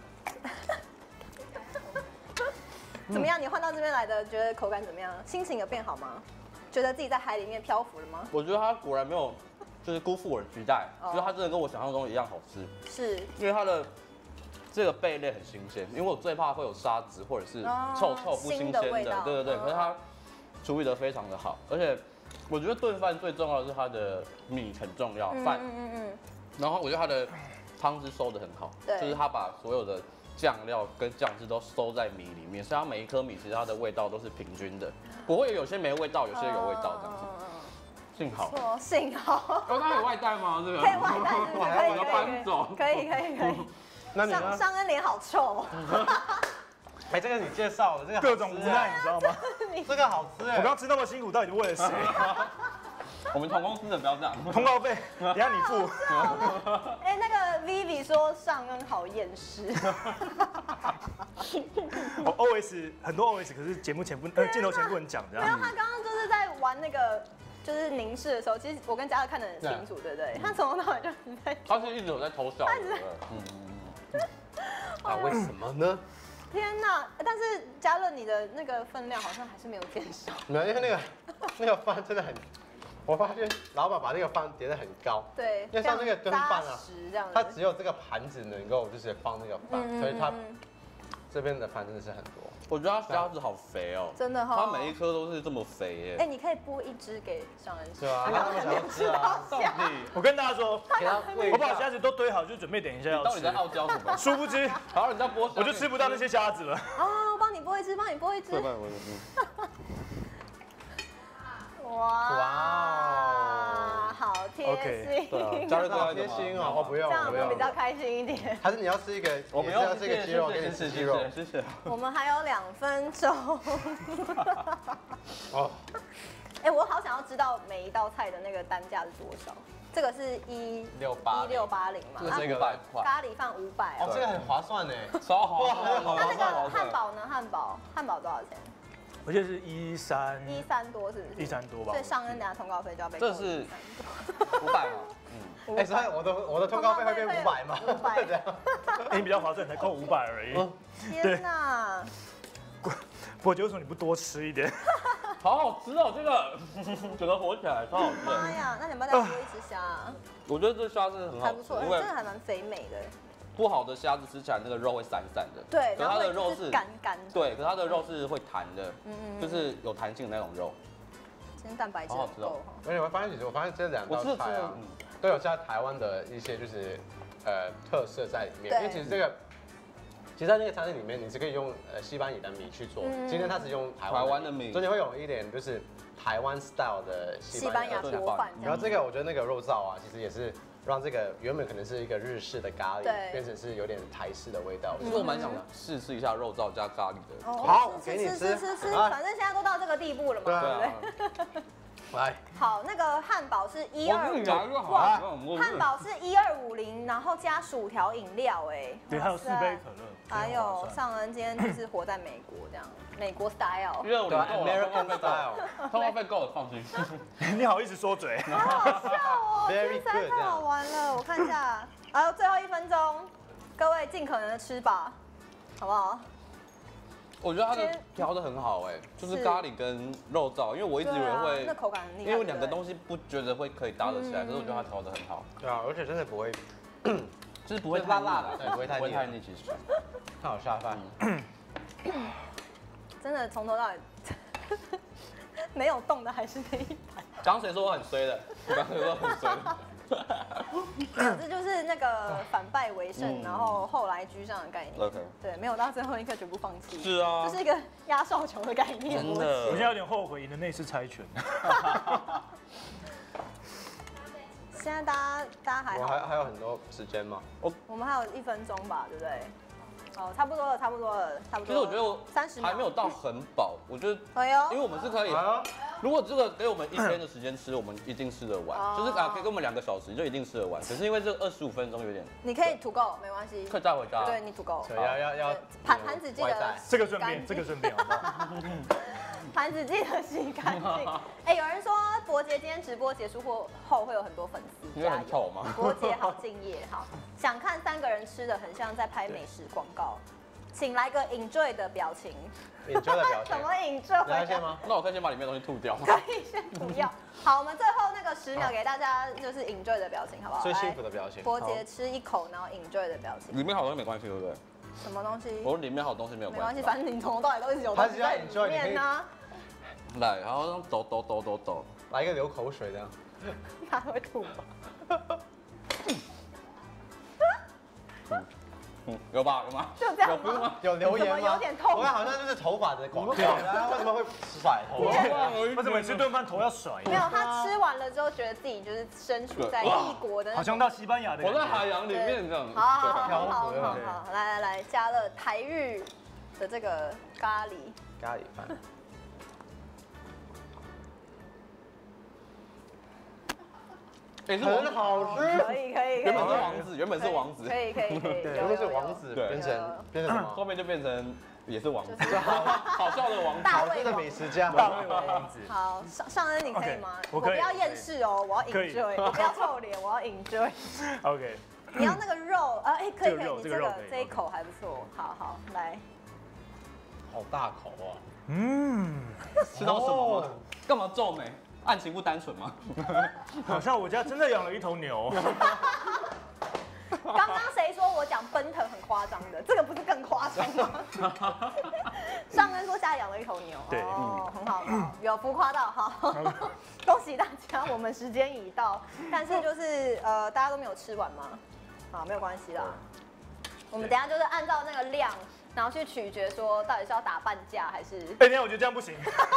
怎么样？你换到这边来的，觉得口感怎么样？心情有变好吗？觉得自己在海里面漂浮了吗？ 我觉得它果然没有，就是辜负我的期待，就是它真的跟我想象中一样好吃。 是， 因为它的这个贝类很新鲜，因为我最怕会有沙子或者是臭不新鲜的，对。可是它处理得非常的好，而且我觉得炖饭最重要的是它的米很重要，饭。然后我觉得它的汤汁收得很好，就是它把所有的酱料跟酱汁都收在米里面，所以它每一颗米其实它的味道都是平均的，不会有些没味道，有些有味道这样子。幸好。 错，幸好。 哦，它有外带吗？这个？ 可以外带， 我还要搬走。 可以。 那你呢？ 上恩脸好臭。 哎，这个你介绍的这个各种无奈，你知道吗？ 这个好吃哎！ 我刚刚吃那么辛苦，到底为了谁？ 我们同公司的不要这样， 通告费等下你付。 哎，那个 Vivi 说上恩好厌世。 OS 很多 OS， 可是镜头前不能讲的。 没有，他刚刚就是在玩那个。就是凝视的时候，其实我跟嘉乐看得很清楚，对不对？他从头到尾就在， 他是一直有在偷笑。 为什么呢？ 天哪！但是嘉乐，你的那个分量好像还是没有减少。 没有，因为那个饭真的很，我发现老板把那个饭叠得很高。 对， 因为像那个炖饭啊，它只有这个盘子能够就是放那个饭，所以它这边的饭真的是很多。 我觉得它虾子好肥哦， 真的哈， 它每一颗都是这么肥耶。 哎，你可以剥一只给上恩吃。 对啊，他那么想要吃啊。 到底， 我跟大家说，我把虾子都堆好，就准备等一下要吃。 到底在傲娇什么？ 殊不知， 好，你在剥， 我就吃不到那些虾子了。 啊，我帮你剥一只，哇，好贴心。 加热好贴心哦，我不用， 这样我们比较开心一点。 还是你要吃一个？我们要吃一个鸡肉，给你吃鸡肉。 谢谢。 我们还有2分钟。 哦。 哎，我好想要知道每一道菜的那个单价是多少。这个是1680嘛， 这是100块。 咖喱饭500。 哦，这个很划算呢， 超划算。 那那个汉堡呢？汉堡多少钱？ 我记得是13 多，是不是 ？13多吧。 所以上恩等下通告费就要被。 这是500吗？ 哎，所以我的通告费会变500吗？500。 你比较划算，才扣500而已。 天哪！ 我就说你不多吃一点。 好好吃哦，这个整个火起来超好吃。 妈呀，那你们再剥一只虾？ 我觉得这虾真的很好吃， 还不错，真的还蛮肥美的。 不好的虾子吃起来那个肉会散散的， 对， 可它的肉是干干的， 对，可它的肉是会弹的，就是有弹性的那种肉。 今天蛋白质好吃哦。 而且我发现这2道菜啊，都有加台湾的一些就是特色在里面，因为其实这个。其实，在那个餐厅里面，你是可以用西班牙的米去做。今天它是用台湾的米，中间会有一点就是台湾 style 的西班牙锅饭。 然后这个我觉得那个肉燥啊，其实也是让这个原本可能是一个日式的咖喱，变成是有点台式的味道。 其实我蛮想试一下肉燥加咖喱的。 好，给你吃， 反正现在都到这个地步了嘛，对不对？ 来， 好，那个汉堡是1250，哇，汉堡是1250，然后加薯条饮料，哎， 对，还有4杯可乐。 还有上恩今天就是活在美国这样，美国 style， American style， 通告费够了，放心。 你好意思说嘴？ 好好笑哦， Very good， 太好玩了，我看一下，还有最后1分钟，各位尽可能的吃吧，好不好？ 我觉得它的调的很好哎，就是咖喱跟肉燥，因为我一直以为会那口感很厉害， 因为2个东西不觉得会可以搭得起来，可是我觉得它调的很好。 对啊，而且真的不会， 就是不会辣辣的，对，不会太腻，其实太好下饭。 真的从头到尾没有动的还是那一盘。 刚谁说我很衰的？刚谁说很衰的？ 这就是那个反败为胜，然后后来居上的概念。 OK， 对，没有到最后一刻全部放弃。 是啊， 这是一个压哨球的概念。 真的， 我现在有点后悔赢的内饰猜拳。 现在大家还好？ 还有很多时间吗？ 我们还有1分钟吧，对不对？哦，差不多了。 其实我觉得我 30 还没有到很饱，我觉得，因为我们是可以，如果这个给我们1天的时间吃，我们一定吃得完，就是可以给我们2个小时就一定吃得完。可是因为这25分钟有点， 你可以to go没关系， 可以带回家。 对，你to go。 要盘子记得这个顺便好不好？ 盘子记得洗干净。哎，有人说伯杰今天直播结束后会有很多粉丝， 因为很丑吗？ 伯杰好敬业，好，想看3个人吃的很像在拍美食广告，请来个 enjoy 的表情。 enjoy 的表情？ 什么 enjoy？ 你要先吗？ 那我可以先把里面的东西吐掉。 可以先不要。好，我们最后那个10秒给大家就是 enjoy 的表情，好不好？ 最幸福的表情。 伯杰吃一口，然后 enjoy 的表情。 里面好东西没关系，对不对？ 什么东西？ 我里面好东西没有关系。 没关系，反正你从头到尾都一直有东西在里面呢。 来，然后抖， 来一个流口水这样。 他会吐吗？ 有吧？有吗？ 就这样吗？ 有留言吗？ 有点痛。 我看好像就是头发的广告，然后为什么会甩头？ 为什么吃顿饭头要甩？ 没有，他吃完了之后觉得自己就是身处在异国的， 好像到西班牙的。 我在海洋里面这样。 好，来加了台日的这个咖喱饭。很好吃， 可以。 原本是王子， 可以。 原本是王子，变成什么？ 后面就变成也是王子，好笑的王子， 好吃的美食家， 大胃王子。 好，尚恩你可以吗？ 我可以。 不要厌世哦，我要 enjoy， 我不要臭脸，我要 enjoy。 OK。 你要那个肉，可以，你这一口还不错，好，来。 好大口啊！吃到什么吗？干嘛皱眉？案情不单纯吗？ 好像我家真的养了一头牛。 刚刚谁说我讲奔腾很夸张的？这个不是更夸张吗？尚恩说家里养了一头牛， 对， 很好，有浮夸到，好，恭喜大家，我们时间已到，但是就是大家都没有吃完吗？好，没有关系啦，我们等一下就是按照那个量。然后去取决说到底是要打半价还是？ 等一下，我觉得这样不行。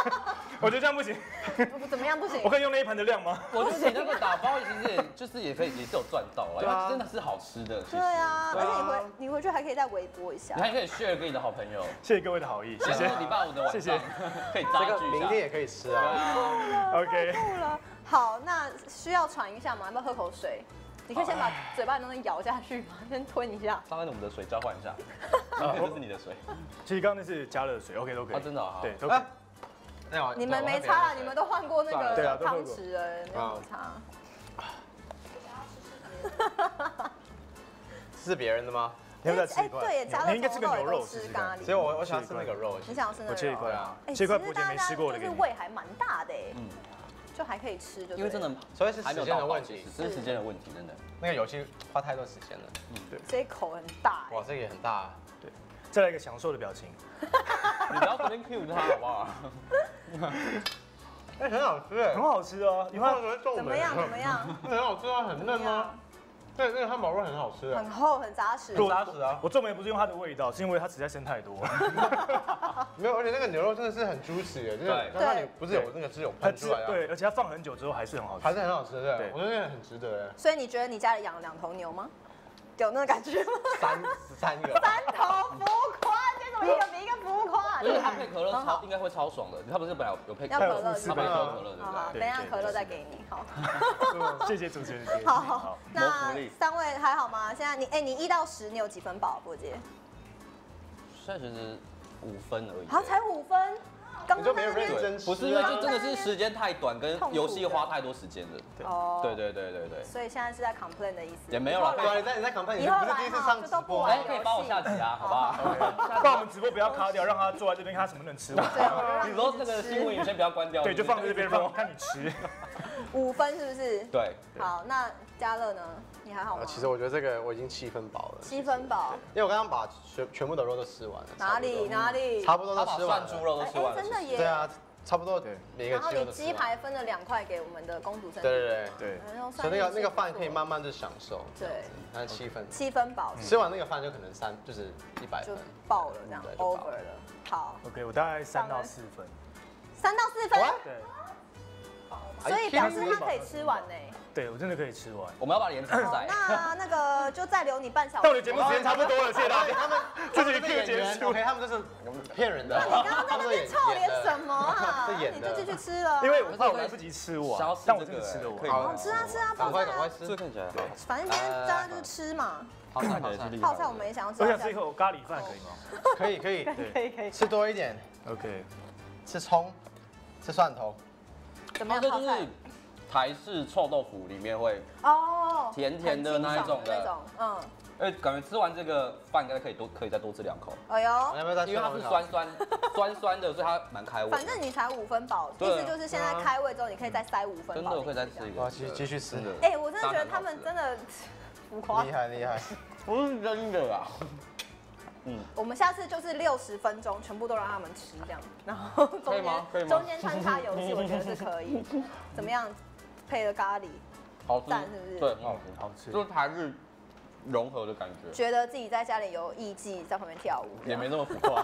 怎么样不行？ 我可以用那一盘的量吗？ 我觉得你那个打包其实也是有赚到啊，因为真的是好吃的。 对啊，而且你回去还可以再微波一下。 你还可以 share 给你的好朋友。 谢谢各位的好意，谢谢。 礼拜五的晚上，可以扎聚一下。 明天也可以吃啊。 OK。 够了。好，那需要喘一下吗？要不要喝口水？你可以先把嘴巴的东西咬下去吗？先吞一下。 刚刚我们的水交换一下，这是你的水。 其实刚刚那是加热水 ，OK 都可以。 真的啊， 对，都可以。 你们没差啦，你们都换过那个汤匙了，没有差。 是别人的吗？ 你要再吃一块？ 对，加热应该吃个牛肉吃咖喱。 所以我想要吃那个肉。 你想要吃那个肉？ 我切一块啊，切一块伯杰没吃过的， 就是胃还蛮大的哎。就还可以吃，就因为真的， 所以是时间的问题， 是时间的问题，真的。 那个游戏花太多时间了。 对。 这一口很大。 哇，这个也很大。 对。再来一个享受的表情。 你不要随便 cue 他好不好？ 很好吃哎， 很好吃哦。 你看怎么样？ 很好吃啊，很嫩啊。对，那个汉堡肉很好吃， 很厚很扎实， 很扎实啊！ 我皱眉不是因为它的味道，是因为它实在生太多。 没有，而且那个牛肉真的是很 juicy 的，就是刚刚你不是有那个是有喷出来的， 对，而且它放很久之后还是很好吃， 还是很好吃，对，我觉得那个很值得哎。 所以你觉得你家里养了2头牛吗？有那个感觉吗 ？3个。 3头浮夸，这种一个比一个浮夸。 就是它配可乐应该会超爽的，它不是本来有配可乐， 它本来有可乐的。 好，等一下可乐再给你，好。 谢谢主持人。 好，那3位还好吗？现在你1到10，你有几分饱，伯杰？ 现在其实5分而已。 好，才5分。 你就没有认真吃， 不是因为就真的是时间太短，跟游戏花太多时间了。对。 所以现在是在 complain 的意思。 也没有啦， 对，你在 complain，你不是第一次上直播， 可以帮我下集啊，好不好？ 帮我们直播不要卡掉，让他坐在这边，看他什么能吃完。 你说那个新闻你先不要关掉， 对，就放在这边，让我看你吃。 5分是不是？ 对。 好，那嘉乐呢？你还好吗？ 其实我觉得这个我已经7分饱了。 7分饱， 因为我刚刚把全部的肉都吃完了。 哪里？ 差不多都吃完了。 涮猪肉都吃完了。 真的耶。 对啊，差不多每个。 然后你鸡排分了2块给我们的公主生。 对。所以那个饭可以慢慢的享受。 对。 那7分。 7分饱。 吃完那个饭就可能就是100分。 就爆了这样 ，over 了。好。 OK， 我大概3到4分。 3到4分。 对。 所以表示他可以吃完呢。 对，我真的可以吃完。 我们要把脸吃在。 那个就再留你半小时。 但我的节目时间差不多了，谢谢大家。 他们这是一个结束。 OK， 他们就是骗人的。 你刚刚在那边臭脸什么啊？你就继续吃了。 因为我怕我来不及吃完，但我真的吃得完。 好吃啊， 赶快吃。 这看起来好。 反正今天大家就是吃嘛。 泡菜我们也想要吃。 我想吃一口咖喱饭，可以吗？ 可以。吃多一点。 OK。 吃葱，吃蒜头。 怎么样？泡菜。 台式臭豆腐里面会甜甜的那一种的，感觉吃完这个饭应该可以再多吃2口。 哎呦， 因为它是酸的，所以它蛮开胃。 反正你才5分饱，意思就是现在开胃之后，你可以再塞5分饱。 真的，我可以再吃一个。 继续吃。 哎，我真的觉得他们真的浮夸， 厉害， 不是真的啊。 我们下次就是60分钟，全部都让他们吃这样，然后中间穿插游戏，我觉得是可以。怎么样？ 配了咖喱， 好吃， 是不是？ 对，很好吃， 好吃。 就是台日融合的感觉， 觉得自己在家里有艺伎在旁边跳舞， 也没那么浮夸。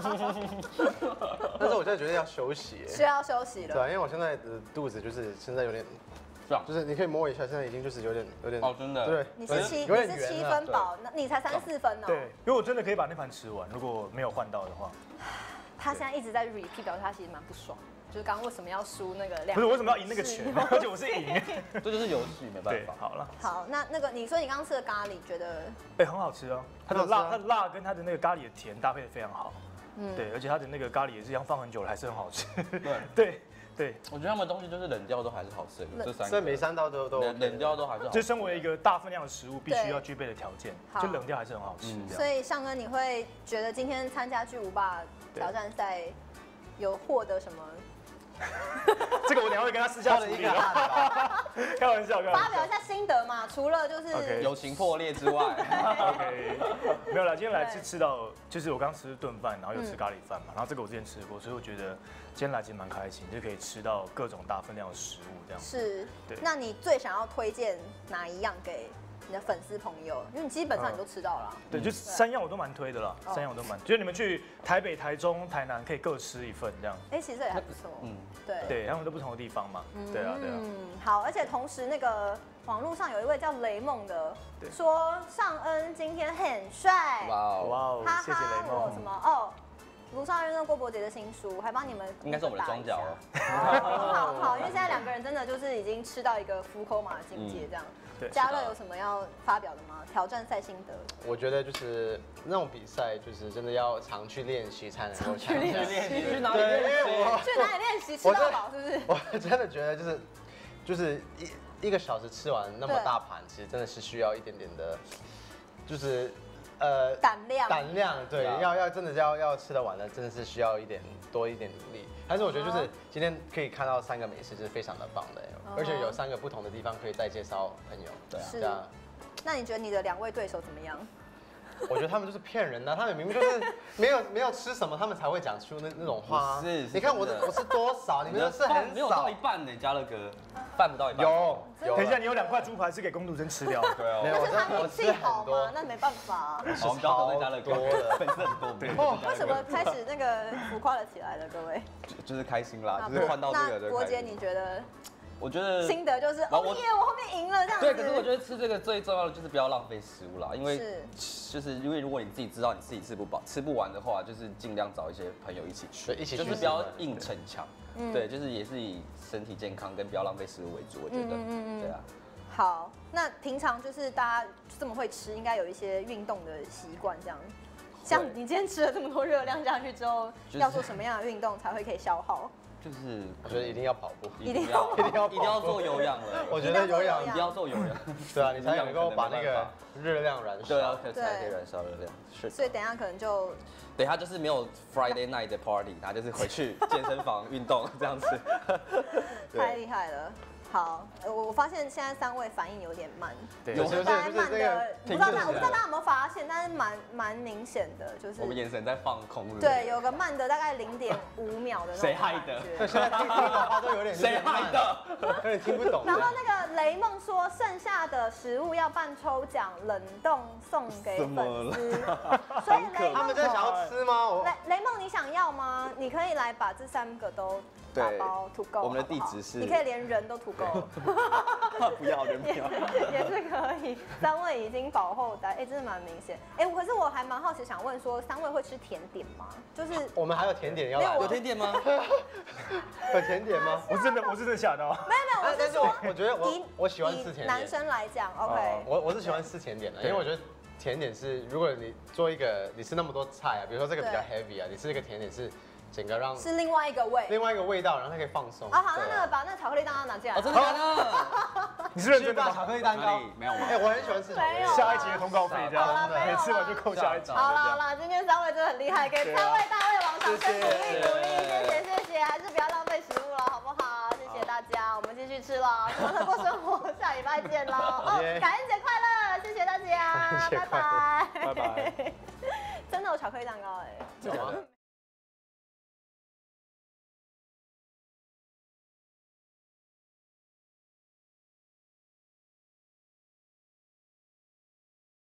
但是我现在觉得要休息， 需要休息了。 对啊，因为我现在的肚子就是现在有点，就是你可以摸一下，现在已经就是有点哦，真的， 对， 你是7分饱，那你才3、4分哦。 对，因为我真的可以把那盘吃完，如果没有换到的话。 他现在一直在 repeat， 表示他其实蛮不爽，就是刚刚为什么要输那个2？ 不是为什么要赢那个拳，而且我是赢。 这就是游戏，没办法。 好了。 好，那个你说你刚刚吃的咖喱，觉得很好吃哦，它的辣跟它的那个咖喱的甜搭配的非常好。对，而且它的那个咖喱也是一样放很久了，还是很好吃。对， 我觉得他们东西就是冷掉都还是好吃的，这3个。 所以每3道都冷掉都还是好吃。 就身为一个大分量的食物，必须要具备的条件，就冷掉还是很好吃。 所以尚恩，你会觉得今天参加巨无霸挑战赛有获得什么？ 这个我等下会跟他私下处理。开玩笑， 发表一下心得嘛。除了就是友情破裂之外 ，OK， 没有啦。今天来是吃到，就是我刚吃炖饭，然后又吃咖喱饭嘛。然后这个我之前吃过，所以我觉得今天来其实蛮开心，就可以吃到各种大分量的食物这样。 是，对。那你最想要推荐哪一样给你的粉丝朋友？因为你基本上你都吃到了。 对，就3样我都蛮推的啦，3样我都蛮。就是你们去台北、台中、台南可以各吃1份这样。 其实也还不错。 对，他们都不同的地方嘛。对啊。 好，而且同时那个网络上有一位叫雷梦的说尚恩今天很帅。 哇哦， 谢谢雷梦。 什么哦？卢尚恩跟郭柏杰的新书，还帮你们应该是我们的庄脚了。 很好，因为现在2个人真的就是已经吃到一个福口马的境界这样。嘉乐有什么要发表的吗？挑战赛心得？ 我觉得就是那种比赛，就是真的要常去练习才能够去练习。 去哪里练习？吃到饱是不是？ 我真的觉得就是1个小时吃完那么大盘，其实真的是需要一点点的，就是胆量， 对，要真的要吃得完的，真的是需要多一点努力。但是我觉得就是今天可以看到3个美食，是非常的棒的，而且有3个不同的地方可以再介绍朋友。对啊。 那你觉得你的2位对手怎么样？ 我觉得他们就是骗人的，他们明明就是没有吃什么，他们才会讲出那种话。 是， 你看我吃多少，你们的是很少， 没有到一半呢，嘉乐哥，饭不到一半。 有。 等一下，你有2块猪排是给工读生吃掉。 对哦。 没有， 我吃很多，那没办法。 我们不要得罪嘉乐哥的，粉丝很多。 对。 为什么开始那个浮夸了起来了，各位？ 就是开心啦，就是换到这个。 那国杰你觉得？ 我觉得心得就是我后面赢了这样子。 对，可是我觉得吃这个最重要的就是不要浪费食物啦，因为如果你自己知道你自己吃不完的话，就是尽量找一些朋友一起去，就是不要硬逞强。对，就是也是以身体健康跟不要浪费食物为主，我觉得。对啊。 好，那平常就是大家这么会吃，应该有一些运动的习惯这样。像你今天吃了这么多热量下去之后，要做什么样的运动才会可以消耗？ 就是我觉得一定要跑步， 一定要做有氧了。 我觉得有氧一定要做有氧， 对啊，你才能够把那个热量燃烧。 对啊，才可以燃烧热量。是。 所以等一下可能就， 等一下就是没有 Friday night 的 party， 他就是回去健身房运动这样子。 太厉害了。好，我发现现在3位反应有点慢， 有些慢的， 我不知道大家有没有发现，但是蛮明显的，就是我们眼神在放空。 对，有个慢的大概0.5秒的那种。 谁害的？ 对，现在听的话都有点谁害的？ 有点听不懂。 然后那个雷梦说，剩下的食物要办抽奖，冷冻送给粉丝。所以雷梦他们真的想要吃吗？ 雷梦你想要吗？你可以来把这3个都。打包土狗， 我们的地址是， 你可以连人都土狗， 不要人不要， 也是可以。3位已经保后代，真的蛮明显。可是我还蛮好奇，想问说，3位会吃甜点吗？就是我们还有甜点要来， 有甜点吗？ 有甜点吗？ 我是真的吓到。 没有，我是说， 我觉得我喜欢吃甜点。 男生来讲 ，OK， 我是喜欢吃甜点的，因为我觉得甜点是，如果你做一个，你吃那么多菜啊，比如说这个比较 heavy 啊，你吃一个甜点是。整个让是另外一个味道，然后它可以放松。 好，那把那巧克力蛋糕拿进来。 真的假的？ 你是认真的巧克力蛋糕没有吗？ 我很喜欢吃。 下一集的通告费这样，每吃完就扣下一集。 好了，今天3位真的很厉害，给3位大胃王掌声鼓励，谢谢，还是不要浪费食物了，好不好？谢谢大家，我们继续吃了，马特过生活，下礼拜见喽。感恩节快乐，谢谢大家，拜拜。 拜拜。 真的有巧克力蛋糕有吗？